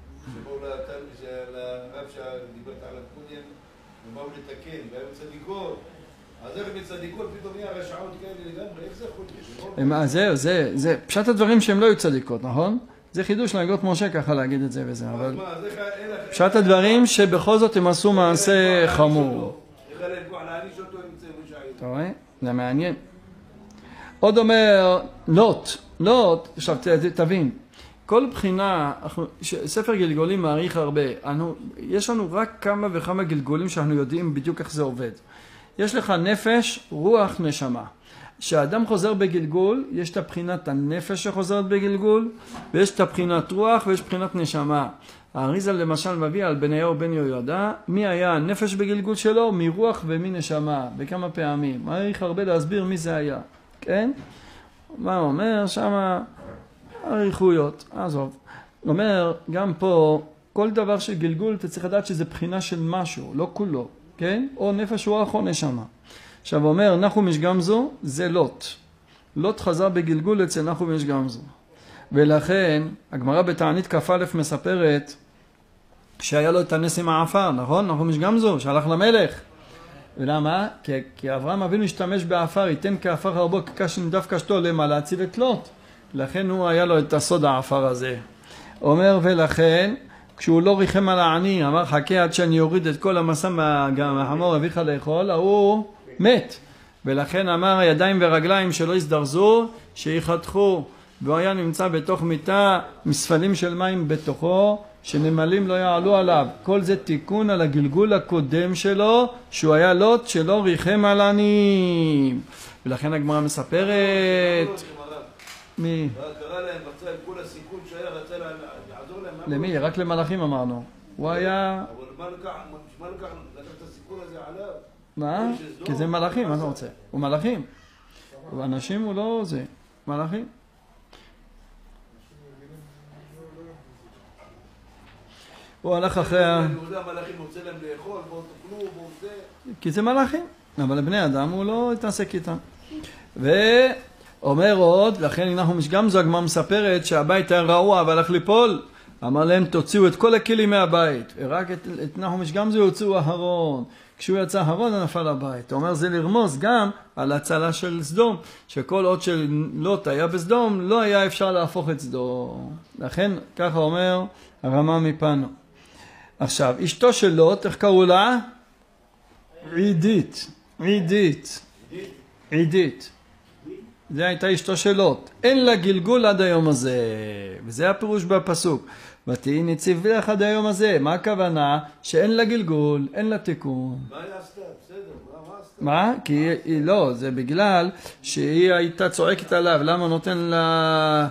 לרב שדיברת עליו קודם, הם באו לתקן, והיו צדיקות. אז איך בצדיקות פתאום נהיה רשעות כאלה לגמרי, איך זה יכול להיות? זה פשט הדברים שהם לא היו צדיקות, נכון? זה חידוש להגות משה ככה להגיד את זה וזה, אבל פשט הדברים שבכל זאת הם עשו מעשה חמור. אתה רואה? זה מעניין. עוד אומר, לוט, עכשיו תבין, כל בחינה, ספר גלגולים מעריך הרבה, יש לנו רק כמה וכמה גלגולים שאנחנו יודעים בדיוק איך זה עובד. יש לך נפש, רוח, נשמה. כשאדם חוזר בגלגול, יש את הבחינת הנפש שחוזרת בגלגול, ויש את הבחינת רוח ויש בחינת נשמה. האריזה למשל מביא על בניהו בן יהוידע, מי היה הנפש בגלגול שלו, מרוח ומנשמה, בכמה פעמים. מעריך הרבה להסביר מי זה היה, כן? מה הוא אומר? שמה עריכויות, עזוב. הוא אומר, גם פה, כל דבר של גלגול, אתה צריך לדעת שזה בחינה של משהו, לא כולו, כן? או נפש רוח או נשמה. עכשיו הוא אומר, נחום איש גמזו, זה לוט. לוט חזר בגלגול אצל נחום איש גמזו. ולכן, הגמרא בתענית כ"א מספרת, שהיה לו את הנס עם העפר, נכון? נחום איש גמזו, שהלך למלך. ולמה? כי אברהם אבינו השתמש בעפר, ייתן כעפר הרבו כקש נדף קשתו למה להציל את לוט. לכן הוא היה לו את הסוד העפר הזה. אומר ולכן, כשהוא לא ריחם על העני, אמר חכה עד שאני יוריד את כל המסע מהחמור אביך לאכול, הוא מת. ולכן אמר הידיים ורגליים שלא יזדרזו, שיחתכו. והוא היה נמצא בתוך מיטה, מספלים של מים בתוכו, שנמלים לא יעלו עליו. כל זה תיקון על הגלגול הקודם שלו, שהוא היה לוט שלא ריחם על העניים. ולכן הגמרא מספרת... מי? קרא להם, רצה עם כל הסיכון שהיה, רצה לעזור להם. למי? רק למלאכים אמרנו. הוא היה... אבל מה לקח את הסיכון הזה עליו? מה? כי זה מלאכים, מה אתה רוצה? הוא מלאכים. אנשים הוא לא זה. מלאכים. הוא הלך אחרי יהודה המלאכים רוצה להם לאכול, בואו תאכלו, בואו זה. כי זה מלאכים. אבל לבני אדם הוא לא התעסק איתם. ואומר עוד, לכן אנחנו גם זו הגמרא מספרת שהבית היה רעוע והלך ליפול. אמר להם תוציאו את כל הכלים מהבית. ורק את נחומש גם זה יוצאו אהרון. כשהוא יצא אהרון נפל הבית. הוא אומר זה לרמוז גם על הצלה של סדום. שכל עוד של לוט היה בסדום לא היה אפשר להפוך את סדום. לכן ככה אומר הרמה מפנו. עכשיו אשתו של לוט איך קראו לה? עידית. זה הייתה אשתו של לוט. אין לה גלגול עד היום הזה. וזה הפירוש בפסוק. ותהי נציבך עד היום הזה. מה הכוונה? שאין לה גלגול, אין לה תיקון. מה היא עשתה? בסדר, מה עשתה? מה? כי היא לא, זה בגלל שהיא הייתה צועקת עליו. למה נותן לה...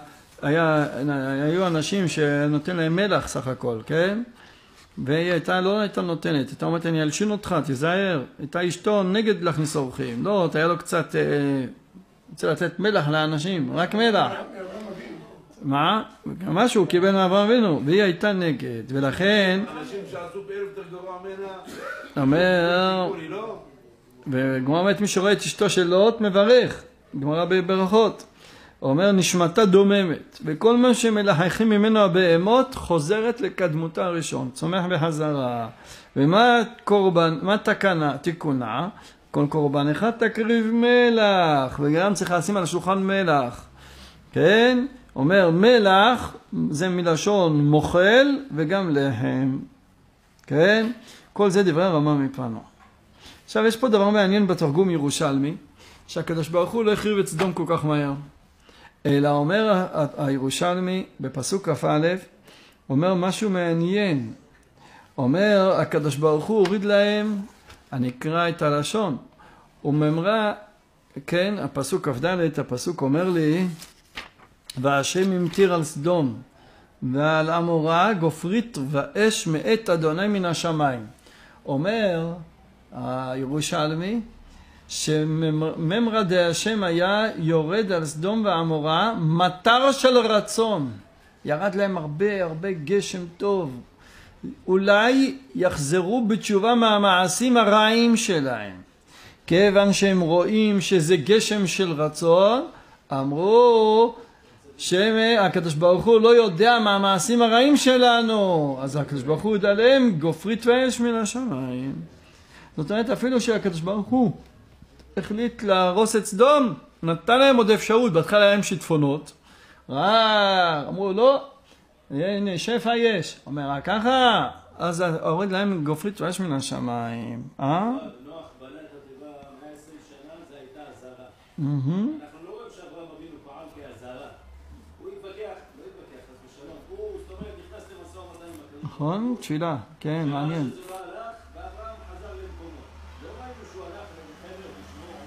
היו אנשים שנותן להם מלח סך הכל, כן? והיא לא הייתה נותנת, הייתה אומרת אני אלשין אותך, תיזהר. הייתה אשתו נגד להכניס אורחים. לא, היה לו קצת... רוצה לתת מלח לאנשים, רק מלח. מה? משהו הוא קיבל מאברהם אבינו, והיא הייתה נגד, ולכן... אנשים שעשו פעיל יותר גרוע ממנה... אומר... וגמרא אומרת מי שרואה את אשתו של לוט מברך, גמרא בברכות. אומר נשמתה דוממת, וכל מה שמלחכים ממנו הבהמות חוזרת לקדמותה הראשון, צומח בחזרה. ומה קורבן, מה תיקונה? כל קורבן אחד תקריב מלח, וגם צריך לשים על השולחן מלח. כן? אומר מלח זה מלשון מוכל וגם לחם. כן? כל זה דברי הרמה מפנו. עכשיו יש פה דבר מעניין בתרגום ירושלמי, שהקדוש ברוך הוא לא החריב את סדום כל כך מהר. אלא אומר הירושלמי בפסוק כ"א, אומר משהו מעניין. אומר הקדוש ברוך הוא הוריד להם, אני אקרא את הלשון. וממרה, כן, הפסוק כ"ד, הפסוק אומר לי, והשם המטיר על סדום ועל עמורה גופרית ואש מאת אדוני מן השמיים. אומר הירושלמי, שממרה דהשם היה יורד על סדום ועמורה מטר של רצון. ירד להם הרבה גשם טוב. אולי יחזרו בתשובה מהמעשים הרעים שלהם. כיוון שהם רואים שזה גשם של רצון, אמרו שהקדוש ברוך הוא לא יודע מה המעשים הרעים שלנו. אז הקדוש ברוך הוא יודע להם גופרית ואש מן השמיים. זאת אומרת אפילו שהקדוש ברוך הוא החליט להרוס את סדום, נתן להם עוד אפשרות. בהתחלה היה להם שיטפונות. אמרו לא, הנה שפע יש. אומר רק ככה, אז הוריד להם גופרית ואש מן השמיים. נוח בנה את התיבה 120 שנה, זה הייתה הזרה. אנחנו לא רואים שאברהם אבינו פעל כהזרה. הוא התווכח, לא התווכח, אז בשלום. הוא, זאת אומרת, נכנס למשא ומתן עם הקדוש. נכון, תפילה, כן, מעניין. שזה לא הלך, ואברהם חזר למקומו. לא ראינו שהוא הלך לחבר, לשמור,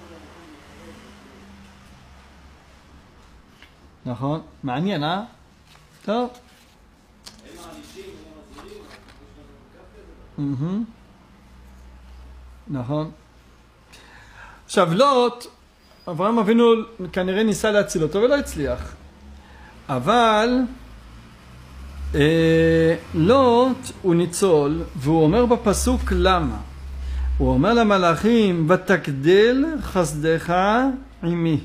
נכון, מעניין, טוב. הם מענישים, הם מזהירים, יש לנו כזה. נכון. עכשיו לוט, אברהם אבינו כנראה ניסה להציל אותו ולא הצליח. אבל לוט הוא ניצול, והוא אומר בפסוק למה. הוא אומר למלאכים, ותגדל חסדך עמי.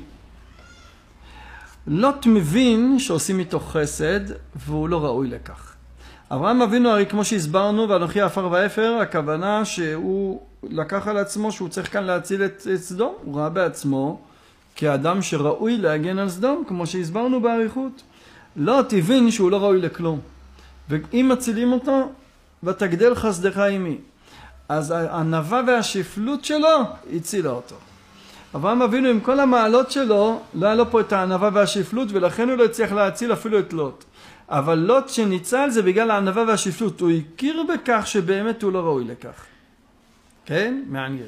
לוט מבין שעושים איתו חסד והוא לא ראוי לכך. אברהם אבינו הרי כמו שהסברנו ואנוכי עפר ואפר, הכוונה שהוא לקח על עצמו שהוא צריך כאן להציל את סדום. הוא ראה בעצמו כאדם שראוי להגן על סדום כמו שהסברנו באריכות. לוט הבין שהוא לא ראוי לכלום. ואם מצילים אותו, ותגדל חסדך עמי. אז הענווה והשפלות שלו הצילה אותו. אברהם אבינו עם כל המעלות שלו, לא היה לו פה את הענווה והשפלות, ולכן הוא לא הצליח להציל אפילו את לוט. אבל לוט שניצל זה בגלל הענווה והשפלות. הוא הכיר בכך שבאמת הוא לא ראוי לכך. כן? מעניין.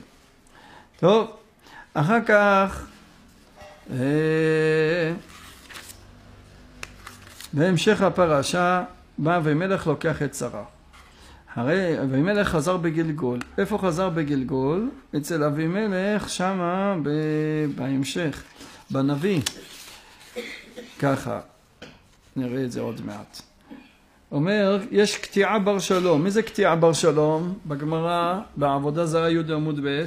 טוב, אחר כך בהמשך הפרשה בא אבימלך לוקח את שרה. הרי אבימלך חזר בגלגול. איפה חזר בגלגול? אצל אבימלך שמה בהמשך, בנביא. ככה, נראה את זה עוד מעט. אומר, יש קטיעה בר שלום. מי זה קטיעה בר שלום? בגמרא, בעבודה זרה י' עמוד ב',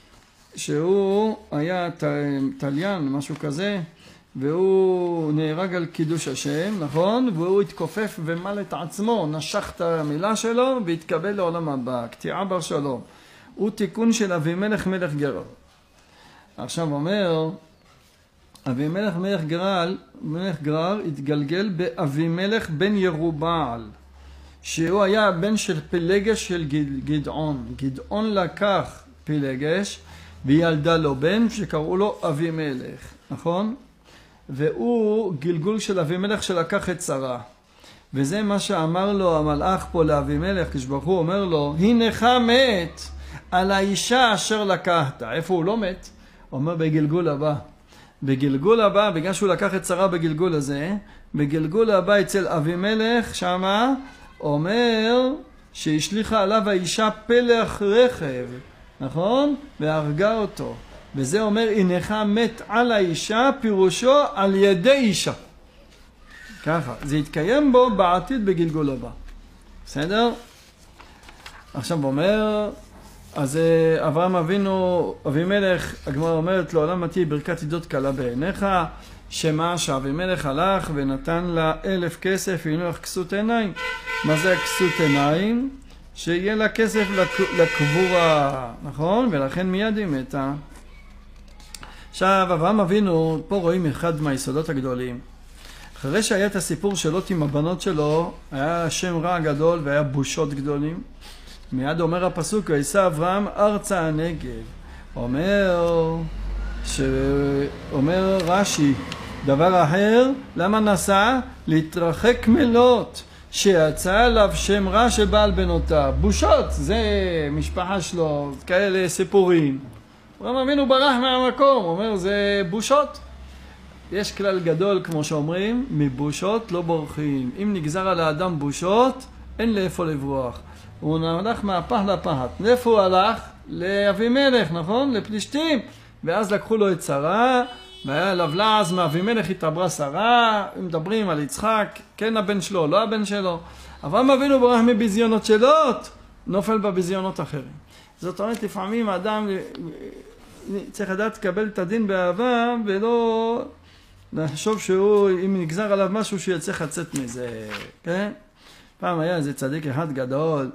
שהוא היה תליין, משהו כזה, והוא נהרג על קידוש השם, נכון? והוא התכופף ומל את עצמו, נשך את המילה שלו והתקבל לעולם הבא. קטיעה בר שלום. הוא תיקון של אבימלך מלך גרר. עכשיו אומר, אבימלך מלך גרר התגלגל באבימלך בן ירובעל, שהוא היה בן של פלגש של גדעון. גדעון לקח פלגש וילדה לו בן שקראו לו אבימלך, נכון? והוא גלגול של אבימלך שלקח את שרה. וזה מה שאמר לו המלאך פה לאבימלך, כשברוך הוא אומר לו, הנך מת על האישה אשר לקחת. איפה הוא לא מת? הוא אומר בגלגול הבא. בגלגול הבא, בגלל שהוא לקח את שרה בגלגול הזה, בגלגול הבא אצל אבימלך שמה אומר שהשליחה עליו האישה פלח רכב, נכון? והרגה אותו. וזה אומר, הנך מת על האישה, פירושו על ידי אישה. ככה, זה יתקיים בו בעתיד בגלגול הבא. בסדר? עכשיו אומר, אז אברהם אבינו, אבימלך, הגמרא אומרת לו, עולם מתי ברכת עדות קלה בעיניך, שמה שאבימלך הלך ונתן לה 1,000 כסף, הנה לך כסות עיניים. מה זה הכסות עיניים? שיהיה לה כסף לקבורה, נכון? ולכן מיד היא מתה. עכשיו, אברהם אבינו, פה רואים אחד מהיסודות הגדולים. אחרי שהיה את הסיפור של לוט עם הבנות שלו, היה שם רע גדול והיה בושות גדולים. מיד אומר הפסוק, ויסע אברהם ארצה הנגב. אומר רש"י, דבר אחר, למה נסע? להתרחק מלוט, שיצא עליו שם רע שבעל בנותיו. בושות, זה משפחה שלו, כאלה סיפורים. אברהם אבינו ברח מהמקום, אומר זה בושות. יש כלל גדול כמו שאומרים, מבושות לא בורחים. אם נגזר על האדם בושות, אין לאיפה לברוח. הוא הלך מהפח לפחת. לאיפה הוא הלך? לאבימלך, נכון? לפלישתים. ואז לקחו לו את שרה, והיה עליו לעז מאבימלך התעברה שרה, מדברים על יצחק, כן הבן שלו, לא הבן שלו. אברהם אבינו ברח מביזיונות של לוט, נופל בביזיונות אחרים. זאת אומרת, לפעמים האדם צריך לדעת לקבל את הדין באהבה, ולא לחשוב שהוא, אם נגזר עליו משהו, שהוא יצטרך לצאת מזה, כן? פעם היה איזה צדיק אחד גדול,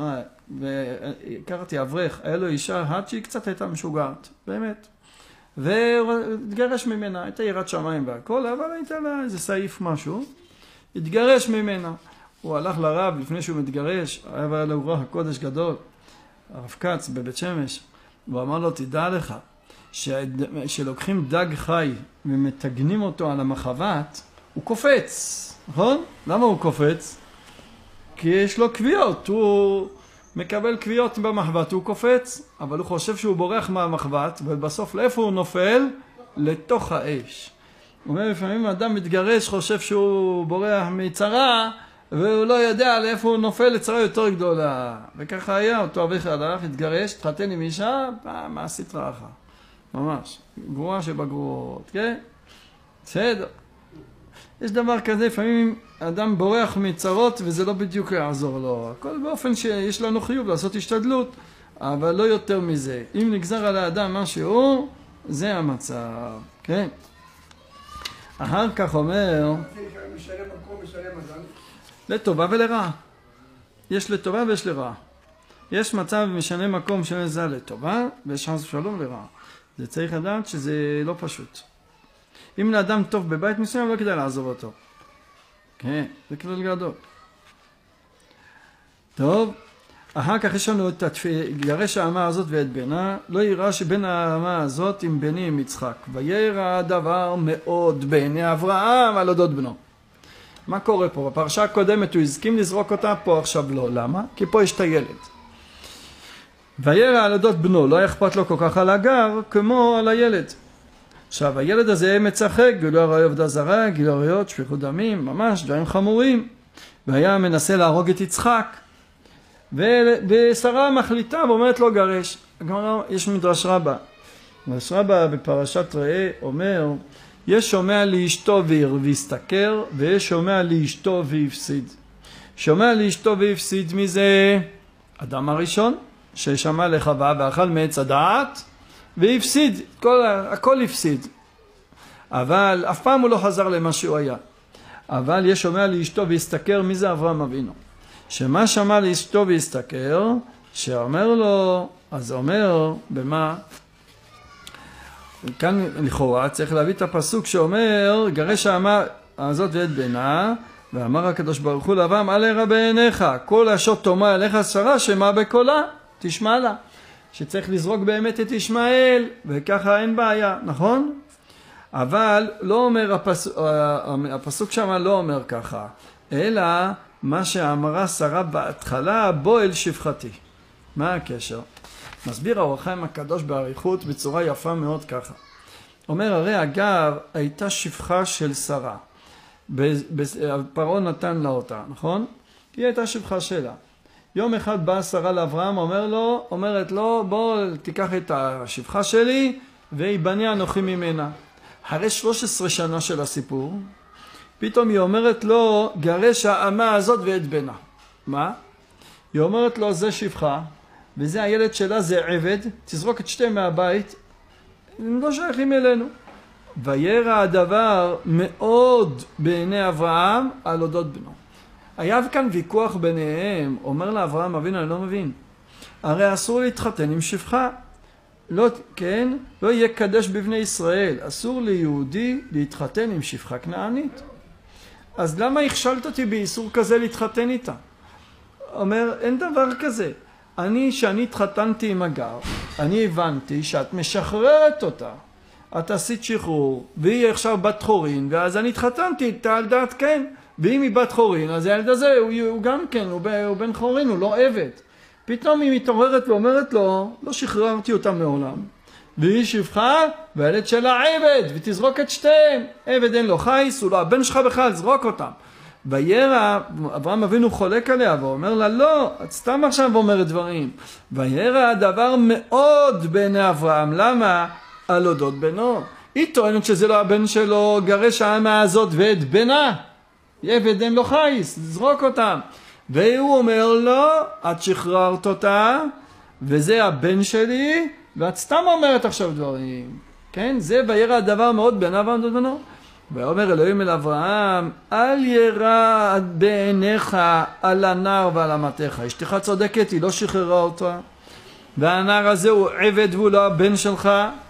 והכרתי אברך, היה לו אישה אחת שהיא קצת הייתה משוגעת, באמת. והתגרש ממנה, הייתה יראת שמיים והכל, אבל הייתה לה איזה סעיף משהו, התגרש ממנה. הוא הלך לרב לפני שהוא מתגרש, היה לו רוח הקודש גדול, הרב כץ בבית שמש, והוא אמר לו, תדע לך, שלוקחים דג חי ומתגנים אותו על המחבת, הוא קופץ, נכון? למה הוא קופץ? כי יש לו קביעות, הוא מקבל קביעות במחבת, הוא קופץ, אבל הוא חושב שהוא בורח מהמחבת, ובסוף לאיפה הוא נופל? לתוך האש. הוא אומר, לפעמים אדם מתגרש, חושב שהוא בורח מצרה, והוא לא יודע לאיפה הוא נופל לצרה יותר גדולה. וככה היה, אותו אביך הלך, התגרש, התחתן עם אישה, מה עשית רעך? ממש, גרועה שבגרועות, כן? בסדר. יש דבר כזה, לפעמים אדם בורח מצרות וזה לא בדיוק יעזור לו. הכל באופן שיש לנו חיוב לעשות השתדלות, אבל לא יותר מזה. אם נגזר על האדם משהו, זה המצב, כן? אחר כך אומר, לטובה ולרעה. יש לטובה ויש לרעה. יש מצב משנה מקום שזה לטובה, ויש חס ושלום לרעה. זה צריך לדעת שזה לא פשוט. אם לאדם טוב בבית מסוים, לא כדאי לעזוב אותו. כן, זה כלל גדול. טוב, אחר כך יש לנו את גרש האמה הזאת ואת בנה, לא יראה שבין האמה הזאת עם בני עם יצחק. וירא הדבר מאוד בעיני אברהם על אודות בנו. מה קורה פה? בפרשה הקודמת הוא הסכים לזרוק אותה, פה עכשיו לא. למה? כי פה יש את הילד. וירא על אודות בנו, לא אכפת לו כל כך על הגר כמו על הילד. עכשיו, הילד הזה מצחק, גילוי עריות עבודה זרה, גילוי עריות, שפיכות דמים, ממש דברים חמורים. והיה מנסה להרוג את יצחק. ושרה מחליטה ואומרת לו גרש. יש מדרש רבה. מדרש רבה בפרשת ראה אומר, יש שומע לאשתו והסתכר, ויש שומע לאשתו והפסיד. שומע לאשתו והפסיד מזה אדם הראשון, ששמע לחווה ואכל מעץ הדעת, והפסיד, הכל הפסיד. אבל אף פעם הוא לא חזר למה שהוא היה. אבל יש שומע לאשתו והסתכר, מי זה אברהם אבינו? שמה שמע לאשתו והסתכר, שאומר לו, אז אומר, במה? כאן לכאורה צריך להביא את הפסוק שאומר, גרש האמה הזאת ואת בנה, ואמר הקדוש ברוך הוא לאברהם, אל ירא בעיניך, כל אשר תאמר אליך שרה, שמע בקולה, תשמע לה. שצריך לזרוק באמת את ישמעאל, וככה אין בעיה, נכון? אבל לא אומר הפסוק שם לא אומר ככה, אלא מה שאמרה שרה בהתחלה, בוא אל שפחתי. מה הקשר? מסביר האור החיים הקדוש באריכות בצורה יפה מאוד ככה. אומר, הרי אגב הייתה שפחה של שרה. פרעה נתן לה אותה, נכון? היא הייתה שפחה שלה. יום אחד באה שרה לאברהם, אומרת לו, בוא תיקח את השפחה שלי, ויבנה אנוכי ממנה. אחרי 13 שנה של הסיפור, פתאום היא אומרת לו, גרש האמה הזאת ואת בנה. מה? היא אומרת לו, זה שפחה, וזה הילד שלה, זה עבד, תזרוק את שתיהם מהבית, הם לא שייכים אלינו. וירא הדבר מאוד בעיני אברהם על אודות בנו. היה כאן ויכוח ביניהם, אומר לאברהם אבינו, אני לא מבין. הרי אסור להתחתן עם שפחה. לא, כן, לא יהיה קדש בבני ישראל. אסור ליהודי להתחתן עם שפחה כנענית. אז למה הכשלת אותי באיסור כזה להתחתן איתה? אומר, אין דבר כזה. שאני התחתנתי עם הגר, אני הבנתי שאת משחררת אותה. את עשית שחרור, והיא עכשיו בת חורין, ואז אני התחתנתי איתה על דעת כן. ואם היא בת חורין, אז הילד הזה הוא גם כן, הוא בן חורין, הוא לא עבד. פתאום היא מתעוררת ואומרת לו, לא שחררתי אותה מעולם. והיא שפחה, והילד שלה עבד, ותזרוק את שתיהם. עבד אין לו חייס, הוא לא הבן שלך בכלל, זרוק אותם. וירא, אברהם אבינו חולק עליה, ואומר לה, לא, את סתם עכשיו אומרת דברים. וירא הדבר מאוד בעיני אברהם, למה? על אודות בנו. היא טוענת שזה לא הבן שלו, גרש האמה הזאת ואת בנה. עבד אין לו חייס, לזרוק אותם. והוא אומר לו, את שחררת אותה, וזה הבן שלי, ואת סתם אומרת עכשיו דברים. כן? זה וירא הדבר מאוד בעיני אברהם אודות בנו. ואומר אלוהים אל אברהם, אל ירא בעיניך על הנער ועל אמתך. אשתך צודקת, היא לא שחררה אותה. והנער הזה הוא עבד והוא לא הבן שלך.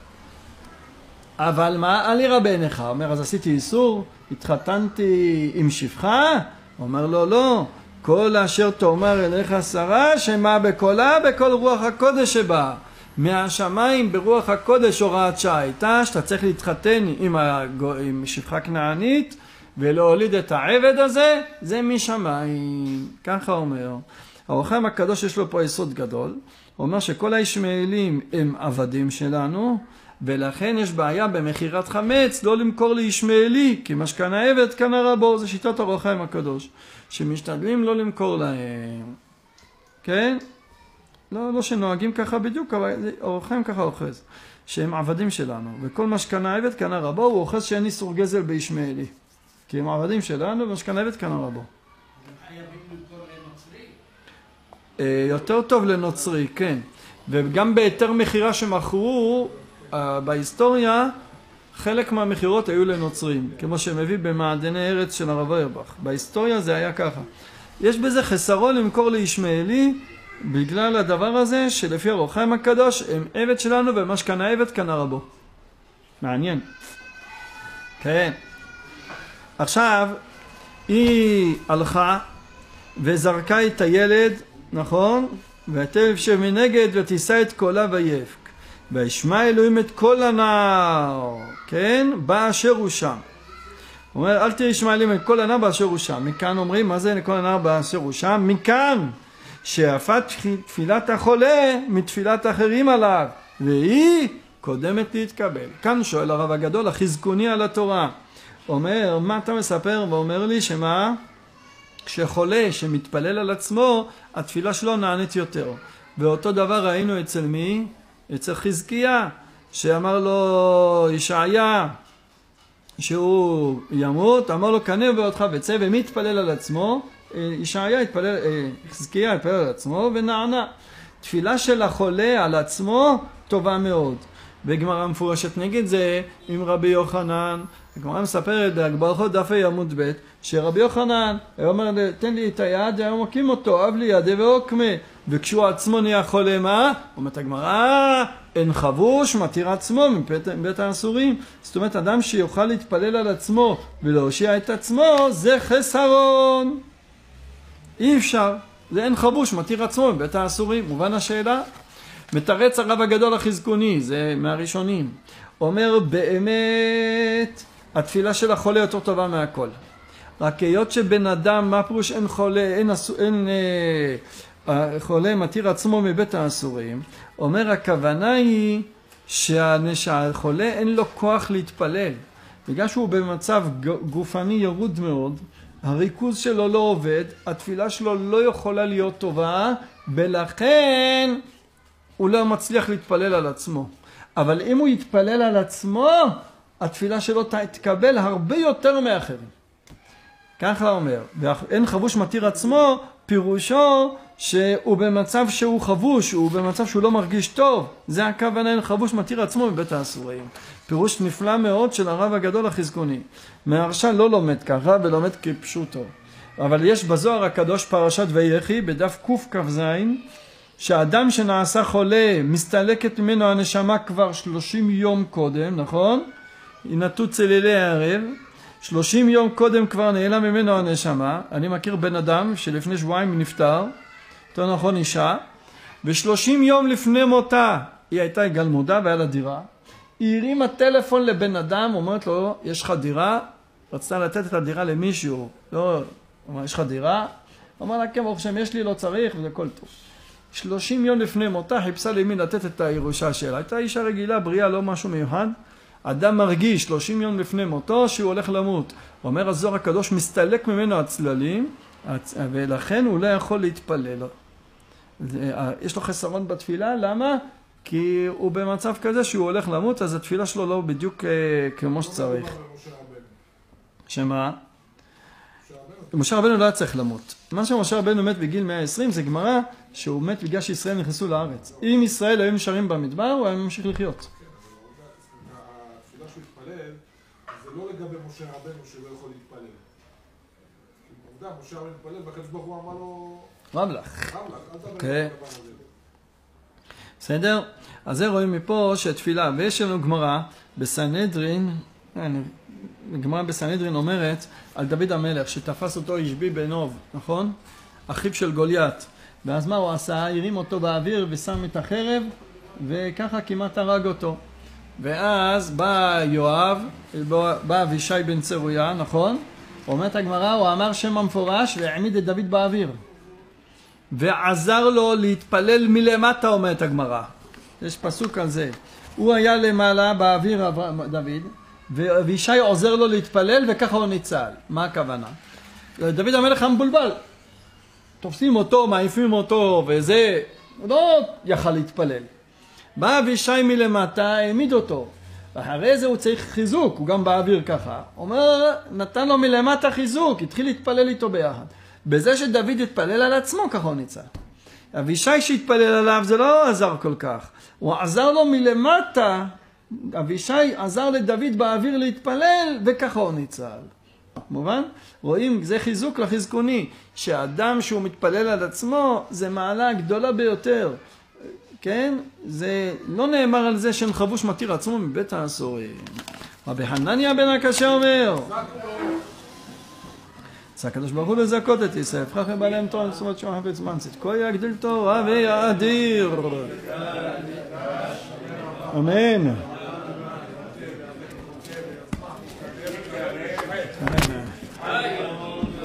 אבל מה? אל ירא בעיניך. אומר, אז עשיתי איסור, התחתנתי עם שפחה? אומר לו, לא. כל אשר תאמר אליך שרה, שמע בקולה, בכל רוח הקודש שבה. מהשמיים ברוח הקודש הוראת שעה הייתה, שאתה צריך להתחתן עם שפחה כנענית, ולהוליד את העבד הזה, זה משמיים. ככה אומר. האור החיים הקדוש יש לו פה יסוד גדול. הוא אומר שכל הישמעאלים הם עבדים שלנו, ולכן יש בעיה במחירת חמץ, לא למכור לישמעאלי, כי מה שקנה עבד קנה רבו, זה שיטת האור החיים הקדוש, שמשתדלים לא למכור להם. כן? לא שנוהגים ככה בדיוק, אבל האור החיים ככה אוחז, שהם עבדים שלנו, וכל מה שקנה עבד קנה רבו, הוא אוחז שאין איסור גזל בישמעאלי, כי הם עבדים שלנו, ומה שקנה עבד קנה רבו. הם חייבים למכור לנוצרי? יותר טוב לנוצרי, כן. וגם ביתר מחירה שמכרו, בהיסטוריה, חלק מהמחירות היו לנוצרים, כמו שמביא במעדני ארץ של הרב אוירבך. בהיסטוריה זה היה ככה. יש בזה חסרון למכור לישמעאלי, בגלל הדבר הזה שלפי האור החיים הקדוש הם עבד שלנו, ומה שקנה עבד קנה רבו. מעניין. כן. עכשיו, היא הלכה וזרקה את הילד, נכון? ותלב שמנגד ותישא את קולה ויבק. וישמע אלוהים את כל הנער, כן? באשר הוא שם. הוא אומר, אל תשמע אלוהים את כל הנער באשר הוא שם. מכאן אומרים, מה זה כל הנער באשר הוא שם? מכאן שיפה תפילת החולה מתפילת האחרים עליו. והיא קודמת להתקבל. כאן שואל הרב הגדול, החזקוני על התורה. אומר, מה אתה מספר? ואומר לי שמה? כשחולה שמתפלל על עצמו, התפילה שלו נענית יותר. ואותו דבר ראינו אצל מי? אצל חזקיה, שאמר לו ישעיה, שהוא ימות, אמר לו קנה בעודך וצא, ומי התפלל על עצמו? ישעיה התפלל, חזקיה התפלל על עצמו ונענה. תפילה של החולה על עצמו טובה מאוד. בגמרא מפורשת נגד זה עם רבי יוחנן, הגמרא מספרת בהגברכות דף עמוד ב' שרבי יוחנן היה אומר תן לי את היד, היה מקים אותו, אב לי ידי ועוקמה, וכשהוא עצמו נהיה חולה מה? אומרת הגמרא אין חבוש מתיר עצמו מבית האסורים. זאת אומרת אדם שיוכל להתפלל על עצמו ולהושיע את עצמו זה חסרון, אי אפשר, זה אין חבוש מתיר עצמו מבית האסורים. מובן השאלה? מתרץ הרב הגדול החזקוני, זה מהראשונים, אומר באמת התפילה של החולה יותר טובה מהכל. רק היות שבן אדם, מה פירוש אין חולה, אין חולה מתיר עצמו מבית האסורים, אומר הכוונה היא שהחולה אין לו כוח להתפלל. בגלל שהוא במצב גופני ירוד מאוד, הריכוז שלו לא עובד, התפילה שלו לא יכולה להיות טובה, ולכן הוא לא מצליח להתפלל על עצמו. אבל אם הוא יתפלל על עצמו, התפילה שלו תתקבל הרבה יותר מאחרים. ככה אומר, ואין חבוש מתיר עצמו, פירושו שהוא במצב שהוא חבוש, הוא במצב שהוא לא מרגיש טוב. זה הכוונה, אין חבוש מתיר עצמו מבית האסורים. פירוש נפלא מאוד של הרב הגדול החזקוני. מהרש"ל לא לומד ככה ולומד כפשוטו. אבל יש בזוהר הקדוש פרשת ויחי בדף קכ"ז, שהאדם שנעשה חולה מסתלקת ממנו הנשמה כבר 30 יום קודם, נכון? ינטו צלילי הערב, 30 יום קודם כבר נעלם ממנו הנשמה. אני מכיר בן אדם שלפני שבועיים נפטר, יותר נכון אישה, ו30 יום לפני מותה היא הייתה גלמודה והיה לה דירה. היא הרימה טלפון לבן אדם, אומרת לו יש לך דירה? רצתה לתת את הדירה למישהו, לא, אמר יש לך דירה? אמר לה כן ברוך השם יש לי, לא צריך וזה כל טוב. 30 יום לפני מותה חיפשה למי לתת את הירושה שלה. הייתה אישה רגילה, בריאה, לא משהו מיוחד. אדם מרגיש 30 יום לפני מותו שהוא הולך למות. אומר הזוהר הקדוש מסתלק ממנו הצללים, ולכן הוא לא יכול להתפלל. יש לו חסרון בתפילה, למה? כי הוא במצב כזה שהוא הולך למות, אז התפילה שלו לא בדיוק כמו שצריך. שמה? משה רבנו לא היה צריך למות. מה שמשה רבנו מת בגיל 120 זה גמרא שהוא מת בגלל שישראל נכנסו לארץ. אם ישראל היו נשארים במדבר הוא היה ממשיך לחיות. התפילה שהוא התפלל זה לא לגבי משה רבנו שלא יכול להתפלל. עובדה, משה רבנו התפלל והקדוש ברוך הוא אמר לו רב לך. אל תדבר על הדבר הזה. בסדר? אז זה רואים מפה שתפילה, ויש לנו גמרא בסנהדרין, גמרא בסנהדרין אומרת על דוד המלך שתפס אותו ישבי בן נוב, נכון? אחיו של גוליית. ואז מה הוא עשה? הרים אותו באוויר ושם את החרב וככה כמעט הרג אותו. ואז בא יואב, בא אבישי בן צרויה, נכון? אומרת הגמרא, הוא אמר שם המפורש והעמיד את דוד באוויר. ועזר לו להתפלל מלמטה, אומרת הגמרא. יש פסוק על זה. הוא היה למעלה באוויר דוד, ואבישי עוזר לו להתפלל וככה הוא ניצל. מה הכוונה? דוד המלך המבולבל. תופסים אותו, מעיפים אותו וזה, הוא לא יכל להתפלל. בא אבישי מלמטה, העמיד אותו. ואחרי זה הוא צריך חיזוק, הוא גם באוויר ככה. אומר, נתן לו מלמטה חיזוק, התחיל להתפלל איתו ביחד. בזה שדוד התפלל על עצמו, ככה הוא ניצל. אבישי שהתפלל עליו זה לא עזר כל כך. הוא עזר לו מלמטה, אבישי עזר לדוד באוויר להתפלל, וככה הוא ניצל. מובן? רואים, זה חיזוק לחזקוני, שאדם שהוא מתפלל על עצמו, זה מעלה גדולה ביותר. כן? זה לא נאמר על זה שאין חבוש מתיר עצמו מבית האסורים. רבי חנניה בן הקשה אומר, זה הקדוש ברוך הוא לזכות את ישראל, פרח ובעליהם תורה נצוות שהוא חפץ מנצית, כה יגדיל תורה ויאדיר. אמן. אמן.